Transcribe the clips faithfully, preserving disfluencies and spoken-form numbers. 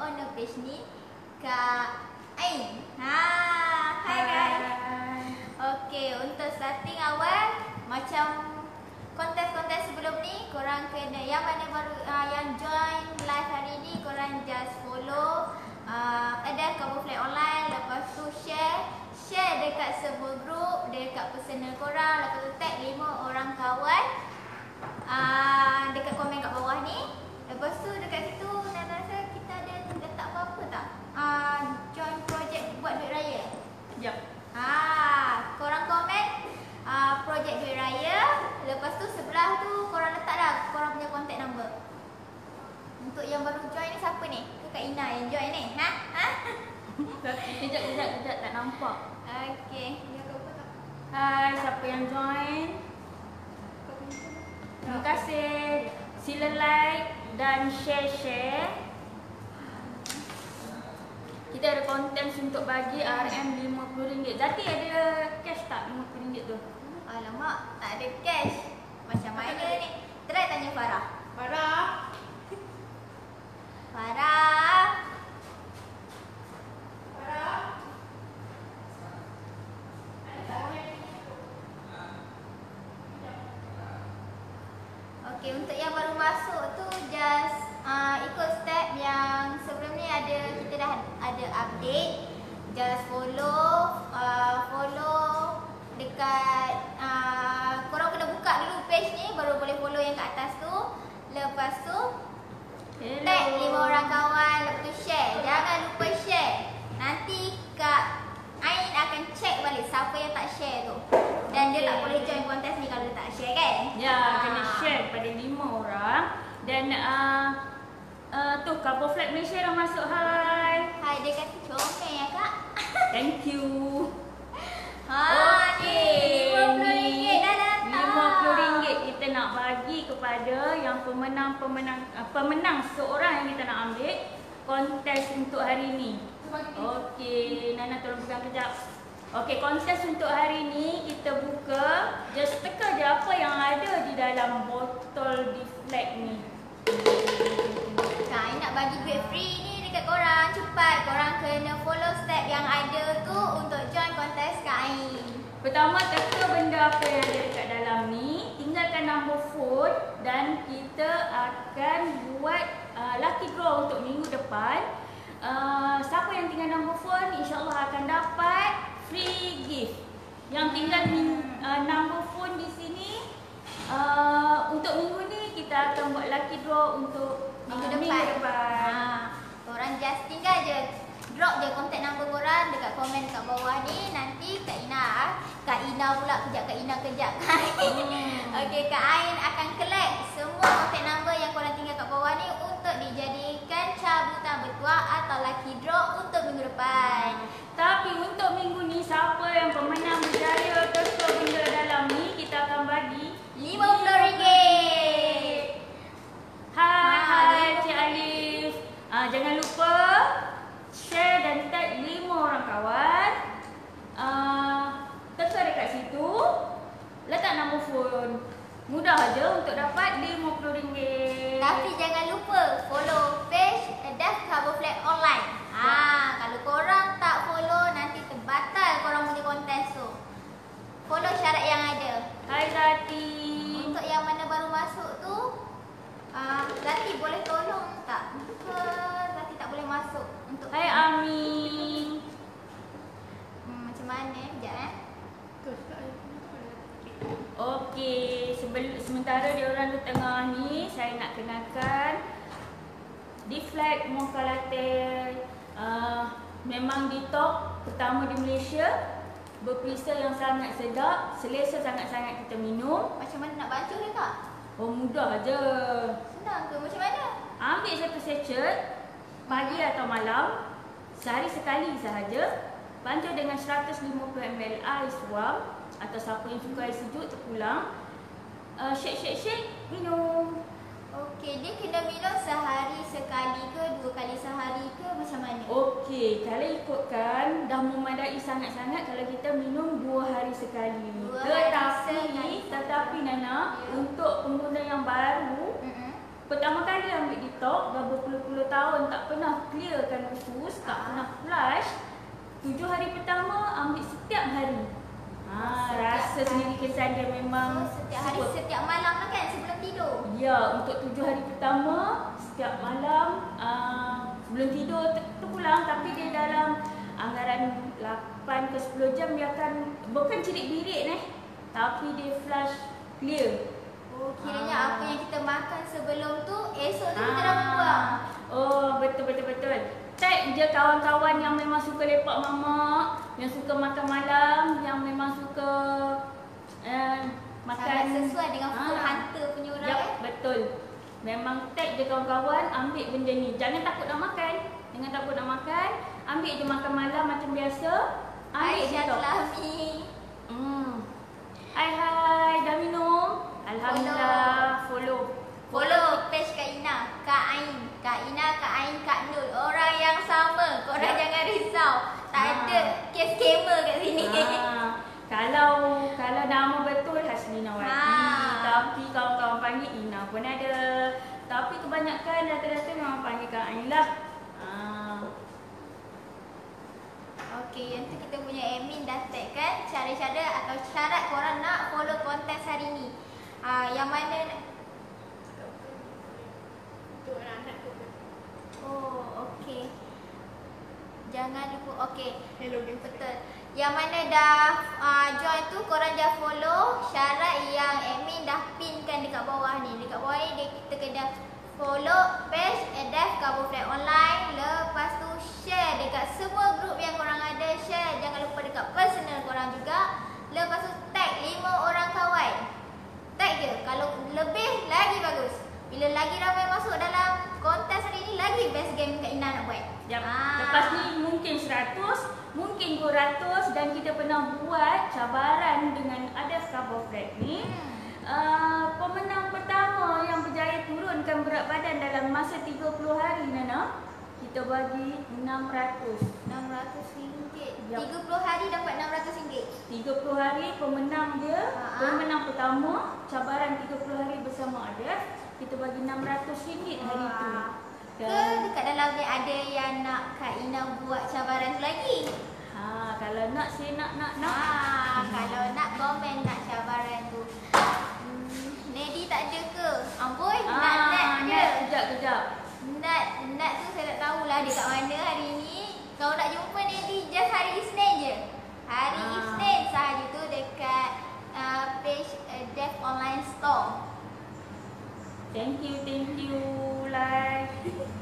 owner page ni, Kak Ain. Ha, hai guys. Okey, untuk starting awal macam kontes-kontes sebelum ni, korang kena yang mana baru uh, yang join live hari ni, korang just follow uh, ada Camouflage Online, lepas tu share share dekat semua group, dekat personal korang, lepas tu tag lima orang kawan uh, dekat komen kat bawah ni. Lepas tu dekat situ Nana rasa kita ada letak apa-apa tak? Uh, join project buat duit raya. Yep. Ah, korang komen uh, projek duit raya. Lepas tu sebelah tu korang letak dah korang punya contact number. Untuk yang baru join ni siapa ni? Ke Kak Ina yang join ni? Ha? Ha? Kejap, kejap, kejap, tak nampak. Okey. Hai, siapa yang join? Terima kasih. Sila like dan share-share. Kita ada konten untuk bagi R M lima puluh ringgit. Zati ada cash tak lima puluh ringgit tu? Alamak, tak ada cash. Macam mana ni? Try tanya Farah. Farah. Farah. Farah. Okey, untuk yang baru masuk tu just uh, ikut step yang sebelum ni ada, kita dah ada update. Just follow uh, follow dekat uh, korang kena buka dulu page ni baru boleh follow yang kat atas tu. Lepas tu Hello. tag lima orang kawan, lepas tu share. Jangan lupa share. Nanti Kak Ain akan check balik siapa yang tak share tu. Dan dia tak boleh join kontes ni kalau dia tak share kan? Ya, ha. kena share pada lima orang. Dan uh, uh, tu Camouflage Malaysia dah masuk. Hai. Hai, dia kata comel ya Kak. Thank you. Ha, Okey, ni lima puluh ringgit dah datang. lima puluh ringgit kita nak bagi kepada yang pemenang-pemenang uh, pemenang seorang yang kita nak ambil kontes untuk hari ini. Okey, Nana tolong pegang kejap. Okey, kontes untuk hari ini kita buka. Just teka je apa yang ada di dalam botol deflect ni. Kak Ain nak bagi duit free ni dekat korang. Cepat, korang kena follow step yang ada tu untuk join kontes Kak Ain. Pertama, teka benda apa yang ada dekat dalam ni. Tinggalkan nombor phone dan kita akan buat uh, lucky draw untuk minggu depan. Uh, siapa yang tinggal nombor phone, insyaAllah akan dapat free gift. Yang tinggal uh, nombor phone di sini, uh, untuk minggu ni kita akan buat lucky draw untuk Minggu uh, depan, minggu depan. Ha, korang just tinggal je, drop je kontak nombor korang dekat komen dekat bawah ni. Nanti Kak Ina, Kak Ina pula kejap, Kak Ina kejap. Hmm. Okey, Kak Ain akan collect semua kontak nombor yang korang tinggal kat bawah ni untuk dijadikan cabutan bertuah atau lucky draw untuk minggu depan. Tapi untuk minggu ni, siapa yang pemenang berjaya teka benda dalam ni, kita akan bagi lima puluh ringgit. Hai, Ha, hai Cik Alif. Ah, jangan lupa share dan tag lima orang kawan. Ah, teka dekat situ, letak nombor phone. Mudah aja untuk dapat lima puluh ringgit. Tapi jangan lupa follow page Dah Camouflage Online. Ah, kalau korang tak follow nanti terbatal korang punya kontes tu. Follow syarat yang ada. Hai Zati. Untuk yang mana baru masuk tu, ah, Zati boleh tolong tak? Ke Zati tak boleh masuk untuk Hai Ami. hmm, macam mana? Sekejap eh. Okey, sebelum sementara dia orang di tengah ni, saya nak kenalkan Deflect Mocha Latte. Uh, memang di top pertama di Malaysia. Berperisa yang sangat sedap, selesa sangat-sangat kita minum. Macam mana nak baca ni Kak? Oh, mudah aja. Senang ke? Macam mana? Ambil satu sachet pagi atau malam, sehari sekali sahaja. Bancuh dengan seratus lima puluh mililiter air suam. Atau siapa yang suka air sejuk terpulang, uh, shake shake shake minum. Okey, dia kena minum sehari sekali ke dua kali sehari ke macam mana? Okey, kalau ikutkan dah memadai sangat-sangat kalau kita minum dua hari sekali. Dua hari Tetapi sekali. tetapi Nana, Ya. untuk pengguna yang baru, Mm-mm. pertama kali ambil di TikTok dah berpuluh-puluh tahun tak pernah clearkan usus, tak pernah flush. Tujuh hari pertama ambil setiap hari. Ha, rasa sendiri kesan dia memang so, setiap hari, super. Setiap malam lah kan sebelum tidur? Ya, untuk tujuh hari pertama setiap malam uh, sebelum tidur terpulang, tapi dia dalam anggaran lapan ke sepuluh jam dia akan bukan cerit-birit eh, tapi dia flush clear. Oh, kiranya ah. apa yang kita makan sebelum tu esok tu ah. kita dah buang. Oh, betul betul betul. Tag je kawan-kawan yang memang suka lepak mamak, yang suka makan malam, yang memang suka uh, makan sangat sesuai dengan food ah. hunter punya orang yep, eh. Betul. Memang tag je kawan-kawan, ambil benda ni. Jangan takut nak makan. Jangan takut nak makan. Ambil je makan malam macam biasa. Ambil je tu. Hmm. Hai hai, dah minum? Alhamdulillah. Follow. Follow page Kak Ina, Kak Ain, Kak Ina, Kak Ain, Kak Nur. Orang yang sama. Korang ya. Jangan risau. Tak ha. ada kes scammer kat sini. Ha. Kalau kalau nama betul Hasmina Wati, ha. tapi kawan-kawan panggil Ina pun ada. Tapi kebanyakan rata-rata memang panggil Kak Ain lah. Ha. Okey, yang tu kita punya admin dah tag kan cara-cara atau syarat korang nak follow kontes hari ni. Uh, yang mana oh, okey. Jangan lupa, okey. Hello, betul. Yang mana dah uh, join tu, korang dah follow syarat yang admin dah pinkan dekat bawah ni. Dekat bawah ni, dia, kita kena follow page Edef Kabuflat Online. Lepas tu, share dekat semua grup yang korang ada. Share, jangan lupa dekat personal korang juga. Lepas tu, tag lima orang kawan. Tag je, kalau lebih lagi bagus. Bila lagi ramai masuk dalam kontes hari ni, lagi best game Kak Ina nak buat. Yep. Ah. Lepas ni mungkin seratus, mungkin dua ratus dan kita pernah buat cabaran dengan Edef Kabuflat ni. Hmm. Uh, pemenang pertama yang berjaya turunkan berat badan dalam masa tiga puluh hari, Nana, kita bagi enam ratus. enam ratus ringgit. Yep. tiga puluh hari dapat enam ratus ringgit. tiga puluh hari pemenang dia, ha. pemenang pertama cabaran tiga puluh hari bersama Edef. Kita bagi enam ratus ringgit hari Wah. tu. Dan ke dekat dalam ni ada yang nak Kak Ina buat cabaran tu lagi? Ha, kalau nak saya nak nak nak. Ha, hmm. kalau nak komen nak cabaran tu. Hmm, Nedi tak ada ke? Amboi, ha, nak nak je. Kejap kejap. Nak nak tu saya tak tahulah dia kat mana hari ni. Kalau nak jumpa Nedi just hari Isnin je. Hari ha. Isnin sahaja tu dekat uh, page Edef Online Store. Thank you, thank you, like.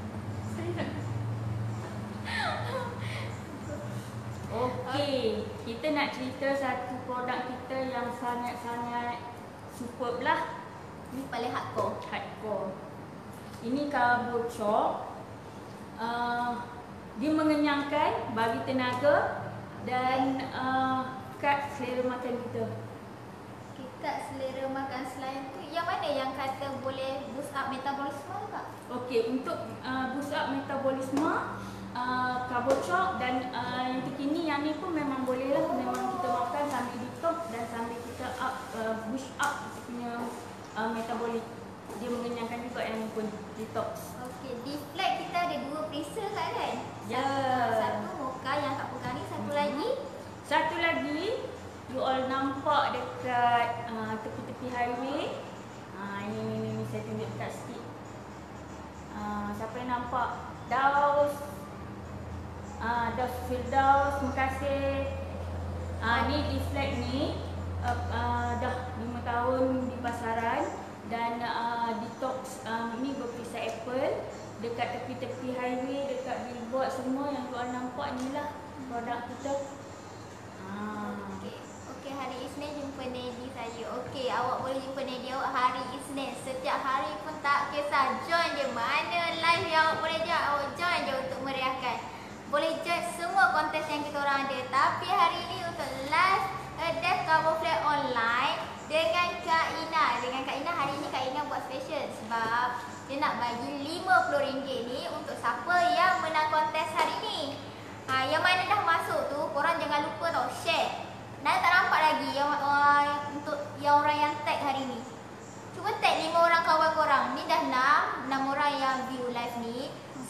Okey, kita nak cerita satu produk kita yang sangat-sangat superb lah. Ini paling hardcore. Hardcore. Ini Carbo Chalk. Uh, dia mengenyangkan, bagi tenaga dan uh, kat selera makan kita. Kat selera makan selain tu, yang mana yang kata boleh boost up metabolisme tak? Okey, untuk uh, boost up metabolisme, uh, Carbo Chalk dan uh, yang terkini yang ni pun memang boleh lah. Memang kita makan sambil detox dan sambil kita up, uh, boost up kita punya uh, metabolik. Dia mengenyangkan juga yang ni pun detox. Okey, di flag kita ada dua perisa kan kan? Ya. Yeah. Satu mocha yang tak pegang ni, satu hmm. lagi. Satu lagi, you all nampak dekat uh, tepi-tepi highway. Uh, ini, ini, ini saya tunjuk dekat sikit. Uh, siapa yang nampak? Daus. Uh, Daus Firdaus, terima kasih. Uh, ni di flag ni uh, uh, dah lima tahun di pasaran. Dan uh, detox uh, ni berperisa apple. Dekat tepi-tepi highway, dekat billboard semua yang tuan nampak ni lah produk kita. uh. Okey. Okey, hari Isnin jumpa Nedi saya. Okey, awak boleh jumpa Nedi awak hari Isnin. Setiap hari pun tak kisah. Join je mana live yang awak boleh join. Awak join je untuk meriahkan. Boleh join semua kontes yang kita orang ada. Tapi hari ini untuk live Edef Kabuflat Online dengan Kak Ina. Dengan Kak Ina hari ini Kak Ina buat special sebab dia nak bagi lima puluh ringgit ni untuk siapa yang menang kontes hari ni. Ha, yang mana dah masuk tu, korang jangan lupa tau share. Nana tak nampak lagi yang uh, untuk yang orang yang tag hari ni. Cuba tag lima orang kawan korang. Ni dah enam, enam orang yang view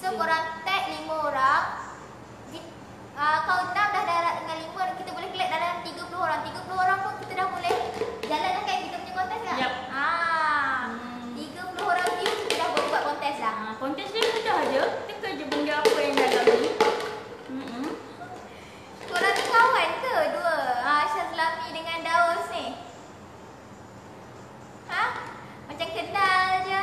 So korang tag lima orang. Di, uh, kau enam dah darat dengan lima, kita boleh collect dalam tiga puluh orang. tiga puluh orang pun kita dah boleh jalan dah kan kita punya kontes kan? Yep. Ah, Hmm. tiga puluh orang view kita dah boleh buat kontes dah. Ha, kontes dia mudah je. Teka je benda apa yang dalam ni. Hmm. Korang ni kawan ke dua? Ah, Syazlami dengan Daus ni. Ha? Macam kenal je.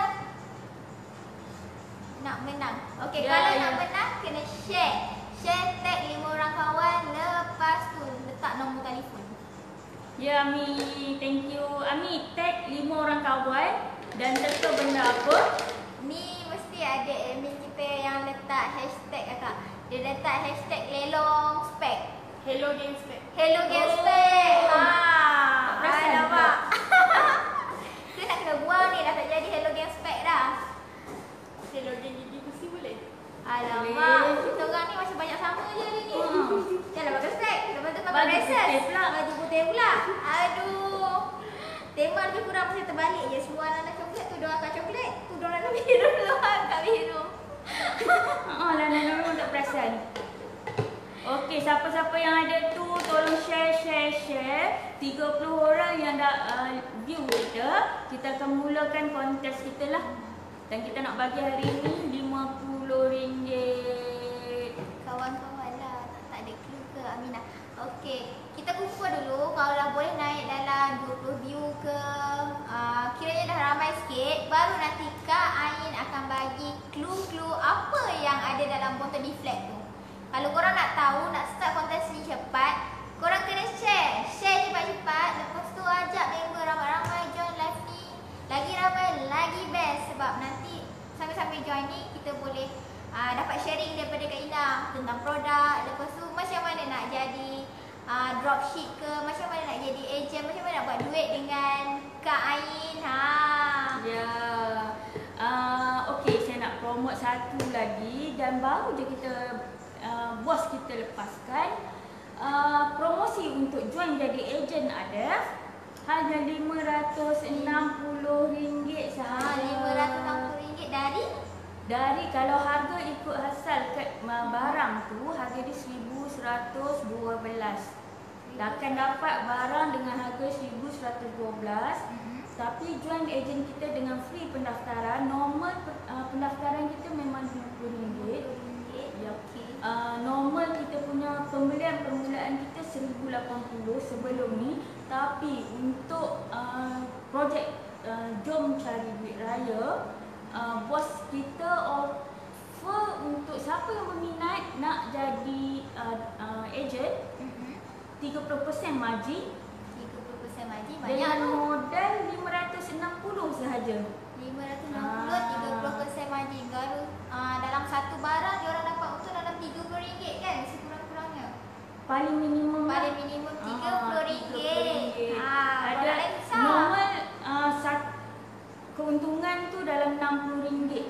Nak menang. Okey, Ya, kalau ya. nak menang kena share. Share tag lima orang kawan, lepas tu letak nombor telefon. Ya Ami, thank you. Ami tag lima orang kawan dan teka benda apa? Ni mesti ada admin kita yang letak hashtag kakak. Dia letak hashtag lelong spek. Hello Game Spec. Hello game Oh. spek. Ha. Tak perasan Alamak. Kita nak kena buang ni, dah tak jadi hello game spek dah. Hello Game Gigi Gusi boleh? Alamak, kita orang ni masih banyak sama je hari ni. Hmm. Jangan pakai spek, lepas tu pakai Baju braces. putih pula. Baju putih pula. Aduh. Tema lebih kurang masih terbalik je. Semua anak coklat, tu doakan coklat. Tu doakan biru, doakan biru. Haa lah, Nana memang tak perasan. Okey, siapa-siapa yang ada tu tolong share, share, share. tiga puluh orang yang dah uh, view kita, kita akan mulakan kontes kita lah. Dan kita nak bagi hari ni lima puluh ringgit. Kawan-kawan lah, tak, tak ada clue ke Aminah. Okey, kita kumpul dulu. Kalau dah boleh naik dalam dua puluh view ke, uh, kiranya dah ramai sikit, baru nanti Kak Ain akan bagi clue-clue apa yang ada dalam botol deflect tu. Kalau korang nak tahu, nak start kontes ni cepat, korang kena share. Share cepat-cepat, lepas tu ajak member ramai-ramai join live ni. Lagi ramai, lagi best. Sebab nanti sambil-sambil join ni, kita boleh uh, dapat sharing daripada Kak Ina tentang produk. Lepas tu macam mana nak jadi uh, dropship ke, macam mana nak jadi agent, macam mana nak buat duit dengan Kak Ain. Ha. Ya. Uh, Okey, saya nak promote satu lagi dan baru je kita uh, bos kita lepaskan. Uh, promosi untuk join jadi ejen ada hanya lima ratus enam puluh ringgit Ha, sahaja. lima ratus enam puluh ringgit dari Dari kalau harga ikut asal kat uh, barang tu harga dia seribu seratus dua belas. Akan dapat barang dengan harga seribu seratus dua belas. Tapi join ejen kita dengan free pendaftaran. Normal uh, pendaftaran kita memang lima puluh ringgit. Ya, okey. Uh, normal kita punya pembelian permulaan kita seribu lapan puluh sebelum ni. Tapi untuk uh, projek uh, Jom Cari Duit Raya, uh, bos kita offer untuk siapa yang berminat nak jadi uh, uh, ejen, tiga puluh peratus margin tiga puluh peratus margin banyak dengan tu. modal lima ratus enam puluh sahaja. lima ratus enam puluh, tiga puluh peratus margin. Kalau uh, dalam satu barang dia orang dapat untung dalam tiga puluh ringgit kan, sekurang-kurangnya. Paling minimum lah. Paling minimum tiga puluh ringgit. Ah, Ah, ada lain besar. normal uh, sat, keuntungan tu dalam enam puluh ringgit.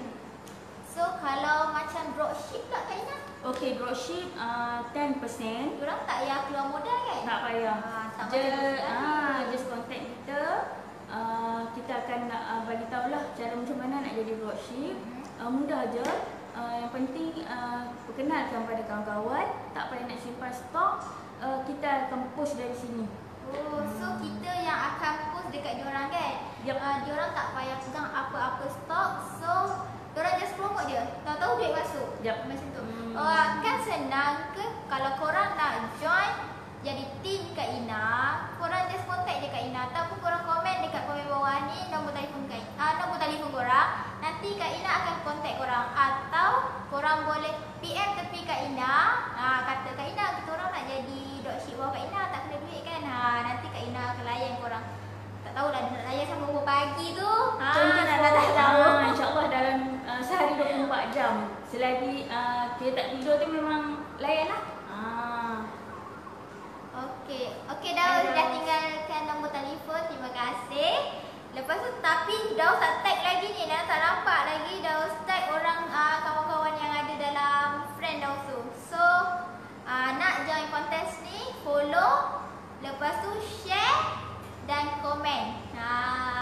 So kalau macam dropship pula Kak Ina, Okey, dropship uh, sepuluh peratus. diorang tak payah keluar modal kan? Tak payah. Ah, tak Je, payah. ah, just contact kita. Uh, kita akan uh, bagi tahulah cara macam mana nak jadi dropship. Uh, mudah je. Uh, yang penting uh, perkenalkan pada kawan-kawan. Tak payah nak simpan stok. Uh, kita akan post dari sini. Oh, so kita yang akan post dekat diorang kan? Yup. Uh, diorang tak payah pegang apa-apa stok. So diorang just promote je. Tahu-tahu duit masuk. Yup. Macam tu. Hmm. Oh, kan senang ke kalau korang nak join jadi tim Kak Ina, korang just contact je Kak Ina ataupun korang komen dekat komen bawah ni nombor telefon Kak Ina, uh, nombor telefon korang. Nanti Kak Ina akan contact korang atau korang boleh P M tepi Kak Ina. Ha, kata Kak Ina, kita orang nak jadi dropship bawah Kak Ina, tak kena duit kan. Ha, nanti Kak Ina akan layan korang. Tak tahulah dia nak layan sampai berapa pagi tu. Ha, Contoh nak tak tahu. ah, InsyaAllah dalam uh, sehari dua puluh empat jam. Selagi uh, kita tak tidur tu memang layan lah. Ah. Okey, okey dah Hello. dah tinggalkan nombor telefon. Terima kasih. Lepas tu tapi dah tak tag lagi ni, dah tak nampak lagi dah tag orang uh, kawan-kawan yang ada dalam friend dah tu. So uh, nak join kontes ni, follow, lepas tu share dan komen. Ha,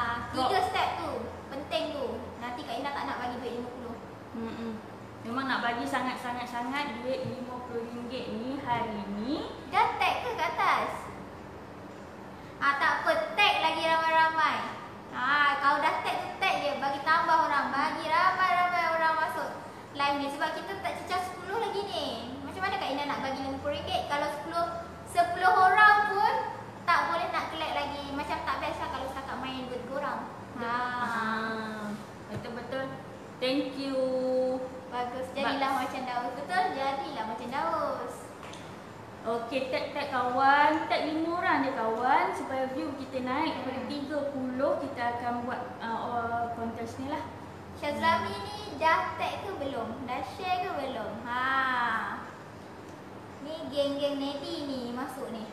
tiga step tu penting tu. Nanti Kak Ina tak nak bagi duit lima puluh. Hmm. Memang nak sangat-sangat-sangat duit lima puluh ringgit ni hari ni. Dah tag ke kat atas? Ah, tak apa, tag lagi ramai-ramai. Ah, kalau dah tag tu tag je, bagi tambah orang, bagi ramai-ramai orang masuk live ni sebab kita tak cecah sepuluh lagi ni. Macam mana Kak Ina nak bagi lima puluh ringgit kalau sepuluh sepuluh orang pun tak boleh nak collect lagi. Macam tak best lah kalau setakat main dua tiga orang. Ha. Ah, betul-betul. Thank you. Bagus, jadilah Bak. macam Daus. Betul, jadilah macam Daus. Okey, tag-tag kawan. Tag lima orang je kawan. Supaya view kita naik daripada tiga puluh, kita akan buat uh, kontes ni lah. Syazlami ni dah tag ke belum? Dah share ke belum? Ha. Ni geng-geng Nedi ni masuk ni.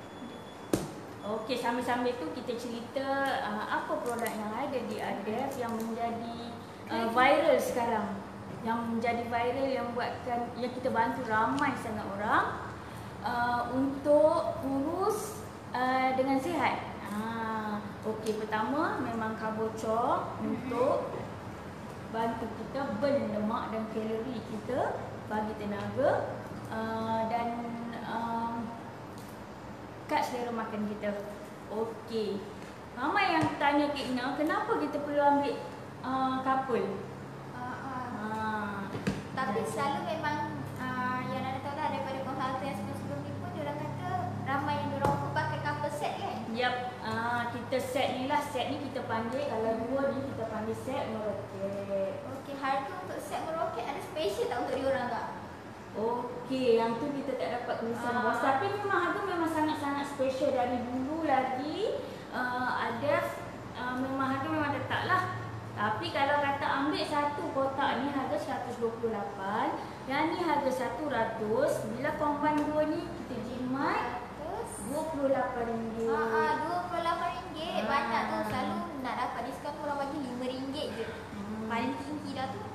Okey, sambil-sambil tu kita cerita uh, apa produk yang ada di Adef yang menjadi uh, viral sekarang. Yang menjadi viral yang buatkan yang kita bantu ramai sangat orang uh, untuk kurus uh, dengan sihat. Uh, Okey, pertama memang karbocor untuk bantu kita burn lemak dan kalori kita, bagi tenaga uh, dan uh, kat selera makan kita. Okey. Ramai yang tanya Kak Ina, kenapa kita perlu ambil uh, couple? Uh, uh. Uh, Tapi selalu memang uh, yang anda tahu lah daripada konsultan yang sebelum-sebelum ni pun diorang kata ramai yang diorang pun pakai couple set kan? Yep. Uh, kita set ni lah, set ni kita panggil, kalau dua ni kita panggil set meroket. Okey, harga untuk set meroket ada special tak untuk diorang tak? Okey, yang tu kita tak dapat tulisan Ah. bos. Tapi memang harga memang sangat-sangat special dari dulu lagi. Uh, ada uh, memang harga memang tetap lah. Tapi kalau kata ambil satu kotak ni harga seratus dua puluh lapan, yang ni harga seratus. Bila combine dua ni kita jimat dua puluh lapan ringgit. Ah, ah, dua puluh lapan ringgit. Ah. Banyak tu, selalu nak dapat diskaun orang bagi lima ringgit je. Hmm. Paling tinggi dah tu.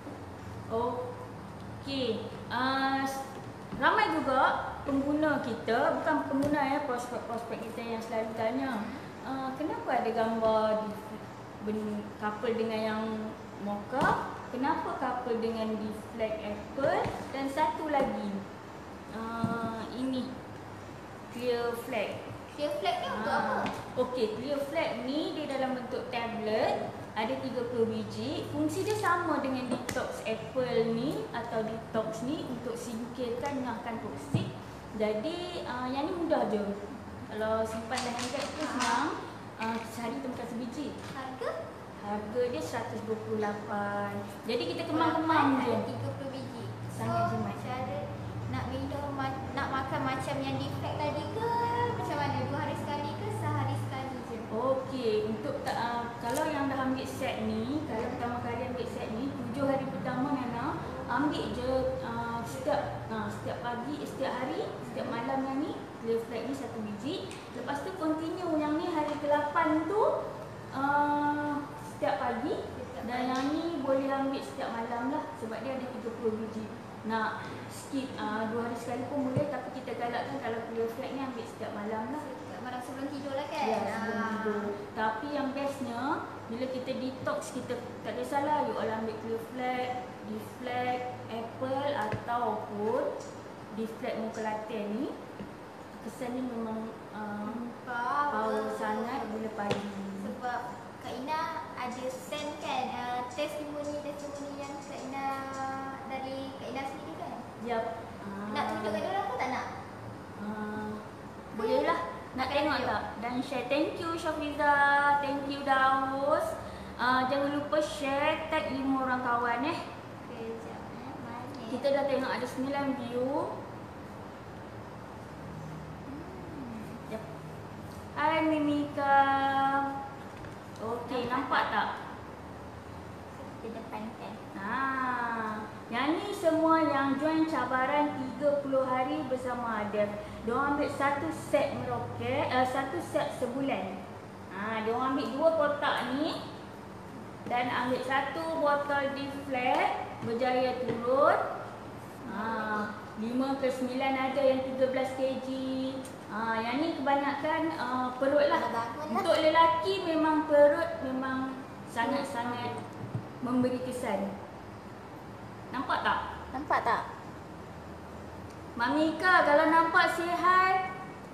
Okey. Uh, ramai juga pengguna kita, bukan pengguna ya, prospek-prospek kita yang selalu tanya, uh, kenapa ada gambar di ben, couple dengan yang mocha, kenapa couple dengan di flag apple, dan satu lagi uh, ini clear flag. Clear flag ni untuk apa? Okey, clear flag ni dia dalam bentuk tablet, ada tiga puluh biji. Fungsi dia sama dengan detox apple ni atau detox ni untuk singkirkan ngahkan toksik. Jadi uh, yang ni mudah je. Kalau simpan dalam handbag tu senang. Uh, sehari kita makan sebiji. Harga? Harga dia seratus dua puluh lapan. Jadi kita kemam-kemam je. Ada tiga puluh biji. Sangat So, jimat. cara nak minum, nak makan macam yang di flag tadi ke? Macam mana? Dua hari sekali ke sehari sekali je? Okey, untuk uh, kalau yang dah ambil set ni, kalau pertama kali ambil set ni, tujuh hari pertama Nana, ambil je uh, setiap uh, setiap pagi, setiap hari, setiap malam yang ni, clear flag ni satu biji. Lepas tu continue yang ni hari ke lapan tu uh, setiap pagi, dan yang ni boleh ambil setiap malam lah sebab dia ada tiga puluh biji. Nak skip uh, dua hari sekali pun boleh, tapi kita galakkan kalau clear flag ni ambil setiap malam lah. Malam sebelum tidur lah kan? Ya, sebelum Ah. tidur. Tapi yang bestnya, bila kita detox, kita tak kisahlah you all ambil clear flag, di flag apple ataupun di flag mocha latte ni, kesannya memang uh, Power. power sangat bila pagi. Sebab Kak Ina ada send kan uh, testimoni testimoni yang Kak Ina dari Kak Ina sendiri kan? Yap. Nak tunjuk kat diorang ke tak nak? Uh, boleh lah. Nak Boleh tengok tunjuk. tak? Dan share. Thank you Syafiza. Thank you Daus. Uh, jangan lupa share, tag lima orang kawan eh. Okay, sekejap eh. Mana? Kita dah tengok ada sembilan view. Hmm. Yep. Hai Mimika. Okey, nampak tak? Di depan kan? Ah, yang ni semua yang join cabaran tiga puluh hari bersama Adef. Diorang ambil satu set meroket, uh, satu set sebulan. Ah, diorang ambil dua kotak ni dan ambil satu botol di flat, berjaya turun. Ah, lima ke sembilan ada yang tiga belas kilogram. Ah, yang ni kebanyakan uh, perut lah. Bangun lah. Untuk lelaki memang perut memang sangat-sangat memberi kesan. Nampak tak? Nampak tak? Mamika kalau nampak say hi.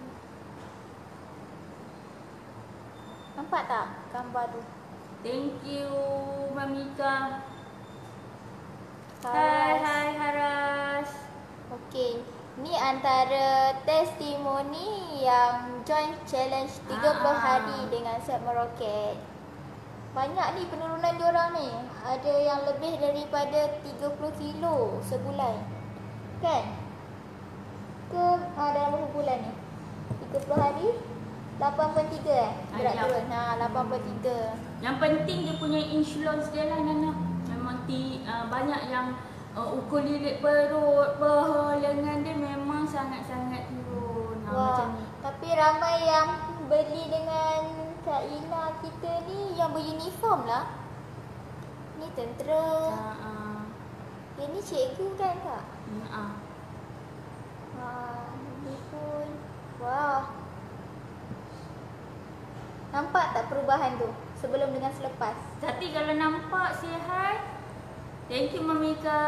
Nampak tak gambar tu? Thank you Mamika. Hai Haras. hai Haras. Okey, ni antara testimoni yang join challenge tiga puluh Ah. hari dengan Set Meroket. Banyak ni penurunan diorang ni. Ada yang lebih daripada tiga puluh kilo sebulan. Kan? Ke ah, dalam berapa bulan ni? tiga puluh hari? lapan puluh tiga eh? Berat Ah, ya. turun. Ha, lapan puluh tiga. Yang penting dia punya influence dia lah Nana. Memang ti, uh, banyak yang uh, ukur lilit perut, paha, lengan dia memang sangat-sangat turun. Ha, Wah, macam ni. tapi ramai yang beli dengan Kak Ina kita ni yang beruniform lah. Ni tentera. Ha, uh, Yang ni cikgu kan Kak? uh. Wah, ni pun. Wah. Nampak tak perubahan tu? Sebelum dengan selepas. Tapi kalau nampak say hi. Thank you Mamika.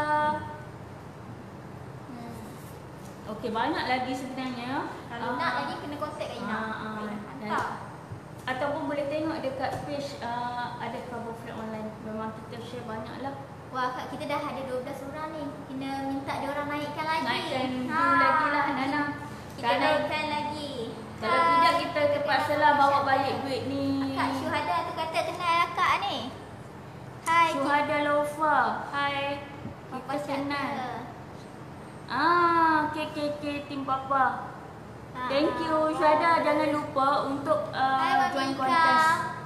Hmm. Okey, banyak lagi sebenarnya. Kalau Ah, nak lagi kena kontak Kak Ina. Ah, ah. Boleh Dan- hantar. Ataupun boleh tengok dekat page uh, ada Carboflat online. Memang kita share banyak lah. Wah, Kak, kita dah ada dua belas orang ni. Kena minta dia orang naikkan lagi. Naikkan dulu lagi lah Nana. Kita Kalau- naikkan lagi. Kalau Hai. tidak kita terpaksa lah bawa balik duit ni. Kak Syuhada tu kata kenal Kak ni. Hai. Syuhada Lofa. Hai. Papa Kita kenal. Syuhada. Ah, K K K tim Papa. Ha, Thank you Syuhada. Jangan lupa untuk uh, Hai join Mamika. kontes.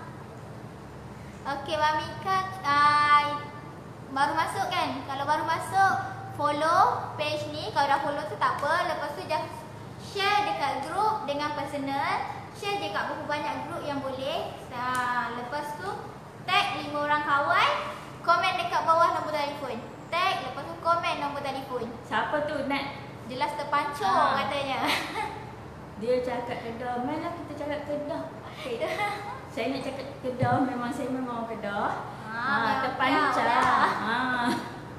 Okey Mamika, uh, baru masuk kan? Kalau baru masuk, follow page ni. Kalau dah follow tu tak apa. Lepas tu just share dekat group dengan personal. Share je kat berapa banyak group yang boleh. Uh, lepas tu tag lima orang kawan. Komen dekat bawah nombor telefon. Tag, lepas tu komen nombor telefon. Siapa tu Nat? Jelas terpancung Ah. katanya. Dia cakap Kedah. Mainlah kita cakap Kedah. Okay. Saya nak cakap Kedah. Memang saya memang orang Kedah. Ah, Ah, biar- terpancar. biar- Ah.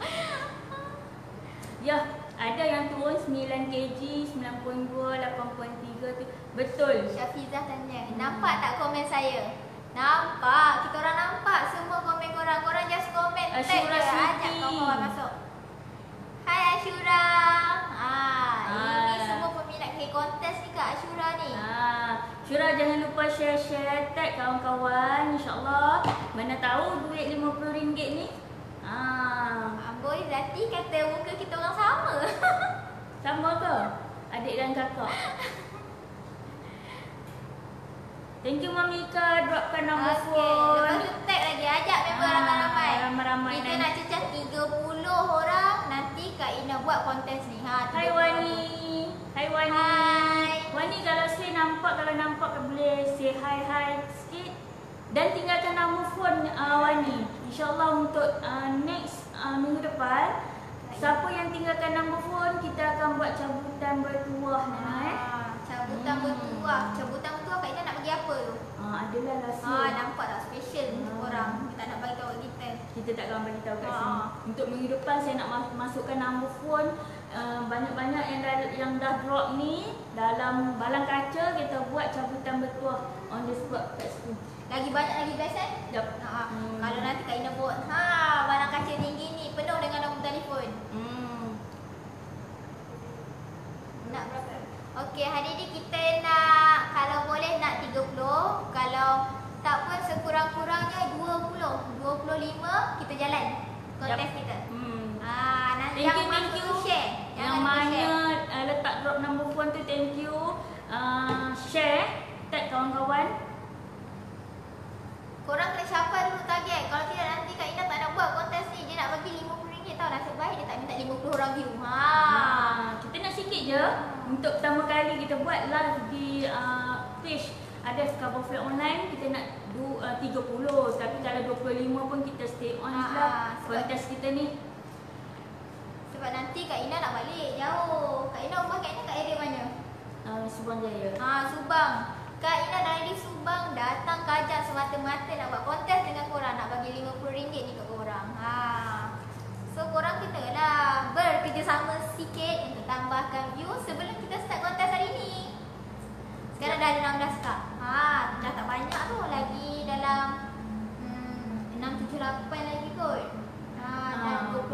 Ya, ada yang turun sembilan kilogram, sembilan perpuluhan dua, lapan perpuluhan tiga tu. Betul. Syafizah tanya, Hmm. nampak tak komen saya? Nampak, kita orang nampak semua komen korang. Korang just komen, tag Ashura je, Siti. ajak kawan-kawan masuk. Hai Ashura. Ah, ini Ah. semua peminat ke kontes ni Kak Ashura ni. Ah, Syura jangan lupa share-share, tag kawan-kawan. InsyaAllah. Mana tahu duit lima puluh ringgit ni. Ah, Amboi Zati kata muka kita orang sama. sama ke? Adik dan kakak. Thank you Mamika, dropkan nombor Okey, phone. lepas tu tag lagi, ajak member Ah, ramai-ramai. ramai-ramai Kita nanti. nak cecah tiga puluh orang. Nanti Kak Ina buat kontes ni. Ha, Hai tiga puluh Wani. Hai Wani. Hai. Wani kalau saya nampak, kalau nampak boleh say hi hi sikit. Dan tinggalkan nombor phone uh, Wani. InsyaAllah untuk uh, next uh, minggu depan, siapa yang tinggalkan nombor phone, kita akan buat cabutan bertuah Nana eh. Ah, cabutan Hmm. bertuah. Cabutan bertuah Kak Ina nak bagi apa tu? Uh, adalah rahsia. Ah, nampak tak special untuk Hmm. korang. Kita tak nak bagi tahu kita. Kita takkan bagi tahu kat Ah. sini. Untuk minggu depan saya nak mas- masukkan nombor phone uh, banyak-banyak yang dah, yang dah drop ni dalam balang kaca, kita buat cabutan bertuah on the spot kat situ. Lagi banyak lagi best kan? Yep. Ha, Hmm. kalau nanti Kak Ina buat, ha, barang kaca tinggi ni penuh dengan nombor telefon. Hmm. Nak berapa? Okey, hari ni kita nak, kalau boleh nak tiga puluh. Kalau tak pun sekurang-kurangnya dua puluh. dua puluh lima kita jalan kontes Yup. kita. Hmm. Ah, nanti Thank yang you, thank masuk you. tu share. Yang Jangan lupa mana share. uh, letak drop number phone tu, thank you. Uh, share, tag kawan-kawan. Korang kena capai dulu target. Kalau tidak nanti Kak Ina tak nak buat kontes ni. Dia nak bagi lima puluh ringgit tau. Nasib baik dia tak minta lima puluh orang view. Ha. Ah, kita nak sikit je. Untuk pertama kali kita buat live di uh, page ada Carboflat online, kita nak du, uh, tiga puluh. Tapi kalau dua puluh lima pun kita stay on Ah, lah ah, sebab- kontes kita ni. Sebab nanti Kak Ina nak balik jauh. Kak Ina rumah Kak Ina kat area mana? Uh, Subang Jaya. Ha, Subang. Kak Ina dari Subang datang kajak semata-mata nak buat kontes dengan korang. Nak bagi lima puluh ringgit ni kat korang. Ha. So korang kenalah berkesempatan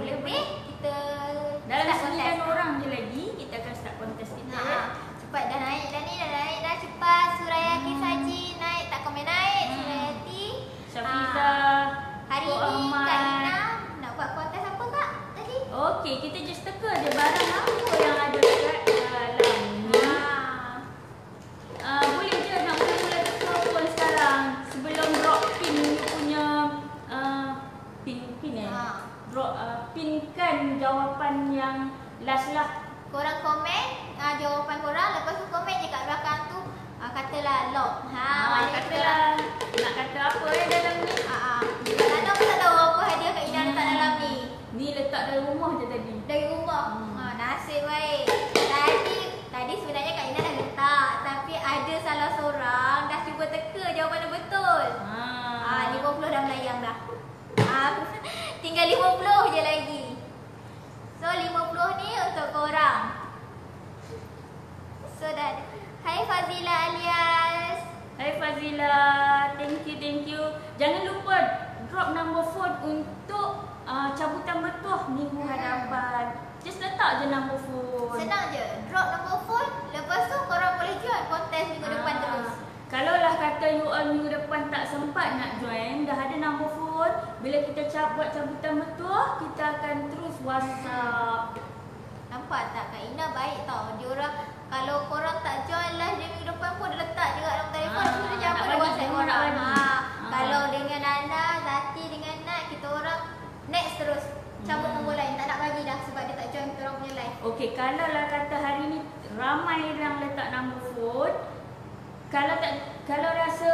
boleh, Okey, boleh. kita Dalam start sembilan kontes. orang je lagi kita akan start kontes kita. Ha, cepat dah naik dah ni, dah naik dah cepat. Surayati Hmm. Saji naik, tak komen naik. Hmm. Surayati. Syafiza, Hari Kok ni Ahmad. Kak Ina nak buat kontes apa Kak tadi? Okey, kita just teka je barang apa yang ada dekat dalam ni. Ha. Uh, boleh je nak mula-mula teka pun sekarang sebelum drop pin you punya uh, pin pin eh. Ha. Drop uh, pinkan jawapan yang last lah. Korang komen uh, jawapan korang, lepas tu komen je kat belakang tu uh, katalah lock. Ha, Ha, mana kita katalah nak kata apa eh dalam ni? Ha ah. Kalau nak tak tahu apa hadiah Kak Ina letak dalam ni. Ni letak dalam rumah je tadi. Dari rumah. Hmm. Ha, nasib baik. Tadi tadi sebenarnya Kak Ina dah letak, tapi ada salah seorang dah cuba teka jawapan yang betul. Ha. Ah, lima puluh dah melayang dah. Ah, tinggal lima puluh je lagi. So lima puluh ni untuk korang. So dah. Hai Fazila alias. Hai Fazila, thank you, thank you. Jangan lupa drop number phone untuk uh, cabutan bertuah minggu Hmm. hadapan. Just letak je number phone. Senang je. Drop nombor phone. Lepas tu korang boleh join kontes minggu depan Ah, terus. Kalau lah kata you all minggu depan tak sempat nak join, dah ada number phone, bila kita cap buat cabutan bertuah, kita akan terus WhatsApp. Nampak tak Kak Ina baik tau. Dia orang kalau korang tak join live dia minggu depan pun dia letak juga nombor telefon. Ah, Tu dia nak jawab bagi, dia WhatsApp dia korang. nak bagi. Ha. Ah. Kalau dengan Nana, Zati dengan Nat, kita orang next terus. Cabut Hmm. nombor lain. Tak nak bagi dah sebab dia tak join kita orang punya live. Okey, kalau lah kata hari ni ramai yang letak number phone, kalau tak kalau rasa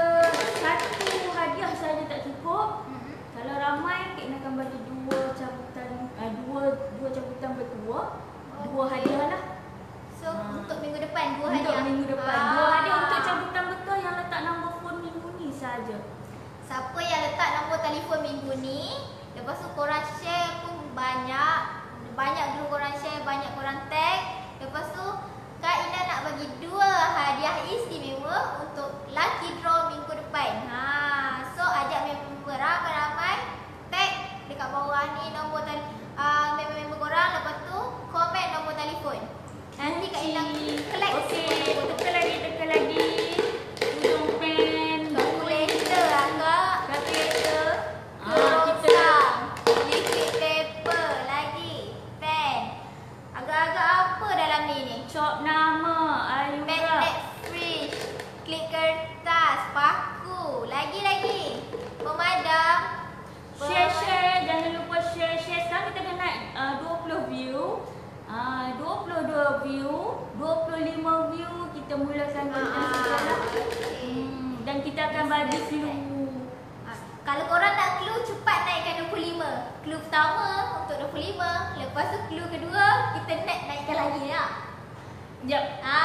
satu hadiah saja tak cukup, Mm-hmm. kalau ramai Kak Ina akan bagi dua cabutan uh, dua dua cabutan bertuah, dua Okey. hadiah lah. So Ah. untuk minggu depan dua Untuk hadiah. minggu depan. Ah. Dua hadiah untuk cabutan bertuah yang letak number phone minggu ni saja. Siapa yang letak nombor telefon minggu ni, lepas tu korang share pun banyak. Banyak dulu korang share, banyak korang tag. Lepas tu Kak Ina nak bagi dua hadiah istimewa untuk lucky draw minggu depan. Ha, so ajak member ramai-ramai, tag dekat bawah ni nombor tel uh, member-member korang, lepas tu komen nombor telefon. Nanti Kak Ina collect. Okey, teka lagi, teka lagi. Hujung pen. Kalkulator lah Kak. Kalkulator. Ah, kita Kerosang, liquid paper, lagi pen. Agak-agak apa dalam ni ni? cop nama, Ayura. Magnet fridge, klip kertas, paku, lagi-lagi pemadam. Share, share. Jangan lupa share, share. Sekarang kita dah naik uh, dua puluh view. Uh, dua puluh dua view, dua puluh lima view. Kita mulakan konten Ah, sekarang. okey. Hmm, dan kita akan bagi clue. Ah, kalau korang nak clue, cepat naikkan dua puluh lima. Clue pertama untuk dua puluh lima. Lepas tu clue kedua, kita nak naikkan lagi ya. Jap.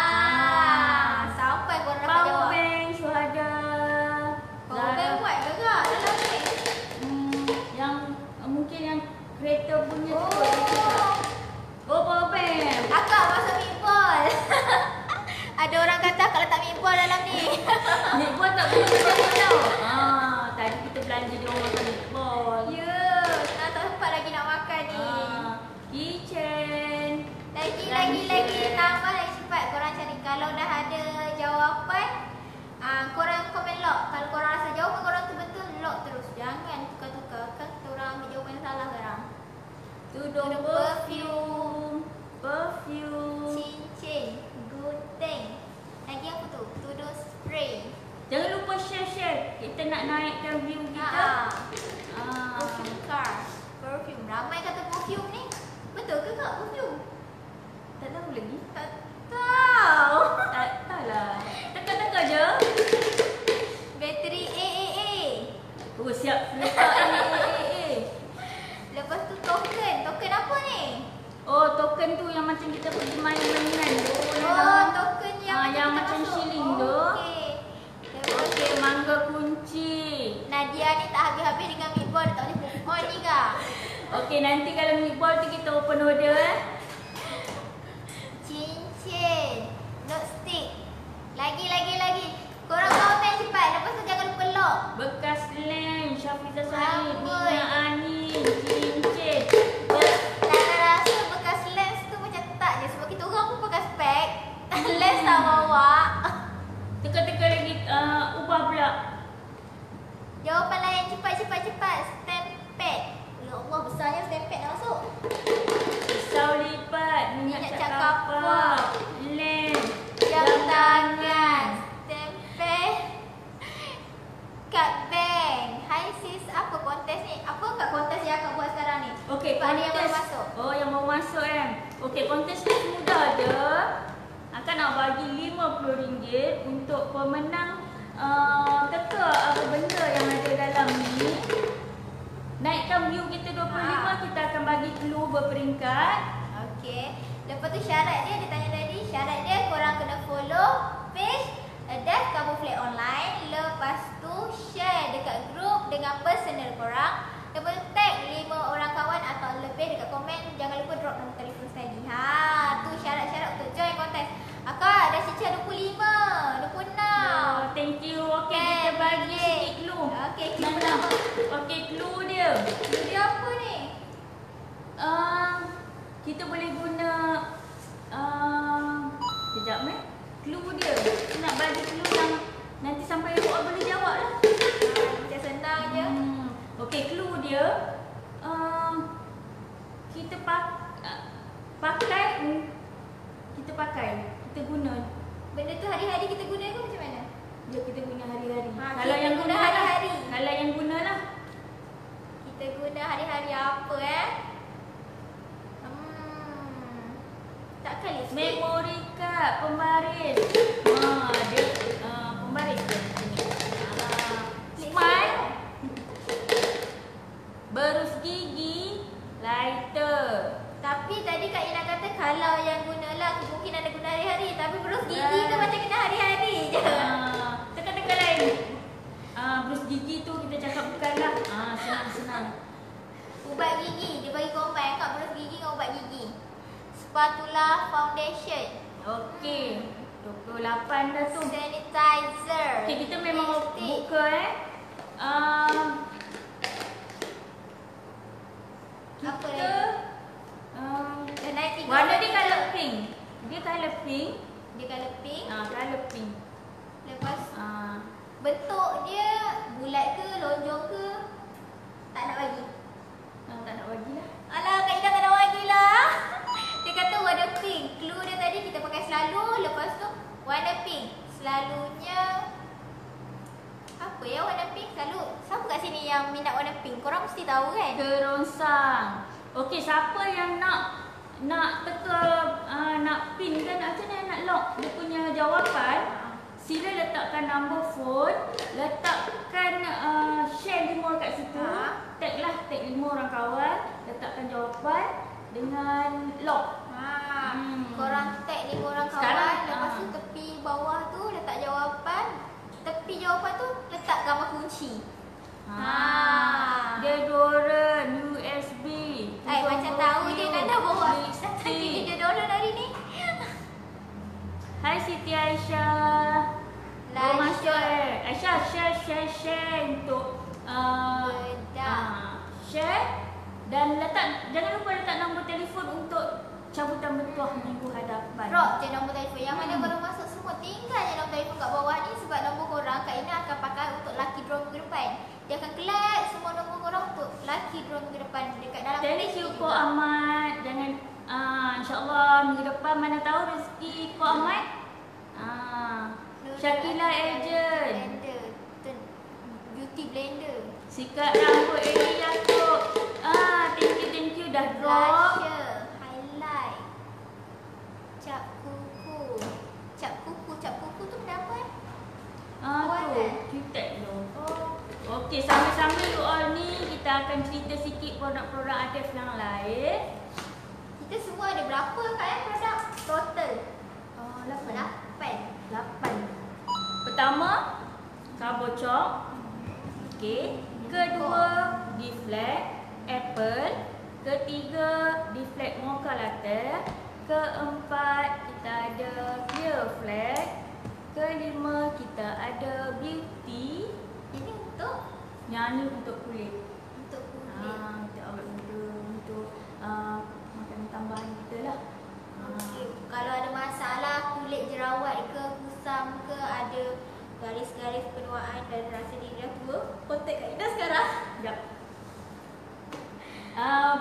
Ah, sampai korang dapat Power jawab. bank, Syuhada. Power bank buat ke Kak dalam ni? Hmm, yang uh, mungkin yang kereta punya tu. Oh, Oh, power bank. akak masuk meatball. Ada orang kata akak letak meatball dalam ni. Meatball tak boleh macam tau. Ah, tadi kita belanja dia orang makan meatball. Ya, nak tak sempat lagi nak makan ni. Ah, kitchen. Lagi, Dan lagi, lagi. share. Tambah lagi cepat korang cari. Kalau dah ada jawapan, ah, korang komen lock. Kalau korang rasa jawapan korang tu betul, lock terus. Jangan tukar-tukar. Kan kita orang ambil jawapan yang salah sekarang. Tudung Tudung perfume. Perfume. Cincin, guteng. Lagi apa tu? Tudung spray. Jangan lupa share-share. Kita nak naikkan view kita. Ah, Ah. perfume car. Perfume. Ramai kata perfume ni. Betul ke Kak perfume? Tak tahu lagi. Tak tahu. Tak tahu lah. Teka-teka je. Bateri A A A. Oh, siap. Letak A A A. Lepas tu token. Token apa ni? Oh, token tu yang macam kita pergi main-mainan tu. Oh, token yang Ah, yang kita macam masuk. shilling tu. Okey. Lepas Okey, mangga kunci. Nadia ni tak habis-habis dengan meatball. Dia tak boleh move on ni Kak. Okey, nanti kalau meatball tu kita open order eh. Cincin. Note stick. Lagi, lagi, lagi. Korang komen cepat. Lepas tu jangan lupa lock. Bekas lem, Syafiza Sahib, Amboi. Nina Ani, cincin. Bekas cepat cepat cepat. Stamp pad. Ya Allah, besarnya stamp pad dah masuk. Pisau lipat, minyak, Minyak cat cat kapak, kapak, lem, jam tangan, stamp pad, kad bank. Hai sis, apa kontes ni? Apa kat kontes yang akak buat sekarang ni? Okey, Pak ni yang kontes. baru masuk. Oh, yang baru masuk kan. Okey, kontes ni mudah je. Akan nak bagi lima puluh ringgit untuk pemenang uh, teka apa benda yang ada dalam ni. Naikkan view kita dua puluh lima, Ha. kita akan bagi clue berperingkat. Okey. Lepas tu syarat dia, dia tanya tadi, syarat dia korang kena follow page Adapt Camouflage Online. Lepas tu share dekat group dengan personal korang. Lepas tu tag lima orang kawan atau lebih dekat komen. Jangan lupa drop nombor telefon sekali. Ha, tu syarat-syarat untuk join kontes. Akak dah cicah dua puluh lima, dua puluh enam. Oh, thank you. Okey, Ten kita bagi ringgit. sikit clue. Okey, clue Mana? pertama. Okey, clue dia. Dia apa ni? Uh, kita boleh guna uh, Sekejap eh. Clue dia. Kita nak bagi clue yang nanti sampai awak boleh jawab lah. Ha, macam senang je. Hmm. Okey, clue dia uh, kita pak, uh, pakai mm, kita pakai, kita guna. Benda tu hari-hari kita guna ke macam mana? Dia kita guna hari-hari. Ha, Kalau kita yang guna guna lah. hari-hari. Kalau yang guna lah. Kita guna hari-hari apa eh? Hmm. Takkan lipstick. Memori card pembaris. Ha, dia uh, pembaris dia. Uh, smile, berus gigi, lighter. Tapi tadi Kak Ina kata kalau yang gunalah mungkin ada guna hari-hari. Tapi berus gigi Ah. tu macam kena hari-hari je. Uh, Tekan-tekan lain. Uh, berus gigi tu kita cakap bukanlah. Ah, uh, senang-senang. Ubat gigi. Dia bagi combine Kak berus gigi dengan ubat gigi. Spatula foundation. Okey. dua puluh lapan dah tu. Sanitizer. Okey, kita memang lipstick. buka eh. Um, Apa kita lagi? um, Dah naik tiga. warna dia colour pink. Dia colour pink. Dia colour pink. Ah, colour pink. Lepas Ah, bentuk dia bulat ke, lonjong ke? Tak nak bagi. ah, tak nak bagilah. Alah, Kak Ina tak nak bagilah. Dia kata warna pink. Clue dia tadi kita pakai selalu. Lepas tu warna pink. Selalunya apa ya warna pink? Selalu siapa kat sini yang minat warna pink? Korang mesti tahu kan? Kerongsang. Okey, siapa yang nak nak teka uh, nak pin kan macam mana nak lock dia punya jawapan? Sila letakkan nombor phone, letakkan uh, share lima kat situ. Ha. Taglah tag lima orang kawan, letakkan jawapan dengan lock. Ha. Hmm. Korang tag lima orang kawan. Sekarang, Lepas ha. tu tepi bawah tu letak jawapan. Tepi jawapan tu letak gambar kunci. Ha. Deodorant U S B. Eh, macam tahu je kan dah bawa lipstick. satu deodorant hari ni. Hai Siti Aisyah. Like, Oh, masuk share. eh. Aisyah share share share untuk uh, Bedak. uh, share dan letak, jangan lupa letak nombor telefon untuk cabutan bertuah minggu hadapan. Drop je nombor telefon. Yang mana Hmm. baru masuk semua tinggal je nombor telefon kat bawah ni sebab nombor korang Kak Ina akan pakai untuk lucky draw minggu depan. Dia akan collect semua nombor korang untuk lucky draw minggu depan dekat dalam Thank page you ni Ko juga. Ahmad. Jangan uh, insya-Allah minggu depan mana tahu rezeki Ko Ahmad. Ah, Nur Syakila Azizah Agent. Blender. Ten- Beauty blender. Sikat rambut Eli Yaakob. Ah, thank you thank you dah drop. Blusher. Highlight. Cap kuku. Cap kuku. Cap kuku tu benda apa eh? Ah Warna. tu, kita tu. Oh. Okey, sama-sama you all ni kita akan cerita sikit produk-produk Adef yang lain. Kita semua ada berapa Kak eh produk total? Oh, lapan. Lapan. Lapan. Pertama, Carbo Chalk. Okey. Kedua, Deflect Apple. Ketiga, Deflect Mocha Latte. Keempat, kita ada Clear Flag. Kelima, kita ada Beauty. Ini untuk Yang ni untuk kulit. untuk kulit. Ah, untuk awet muda, untuk uh, makanan tambahan kita lah. Okey, kalau ada masalah kulit jerawat ke, kusam ke, ada garis-garis penuaan dan rasa diri dah tua, kontak Kak Ina sekarang.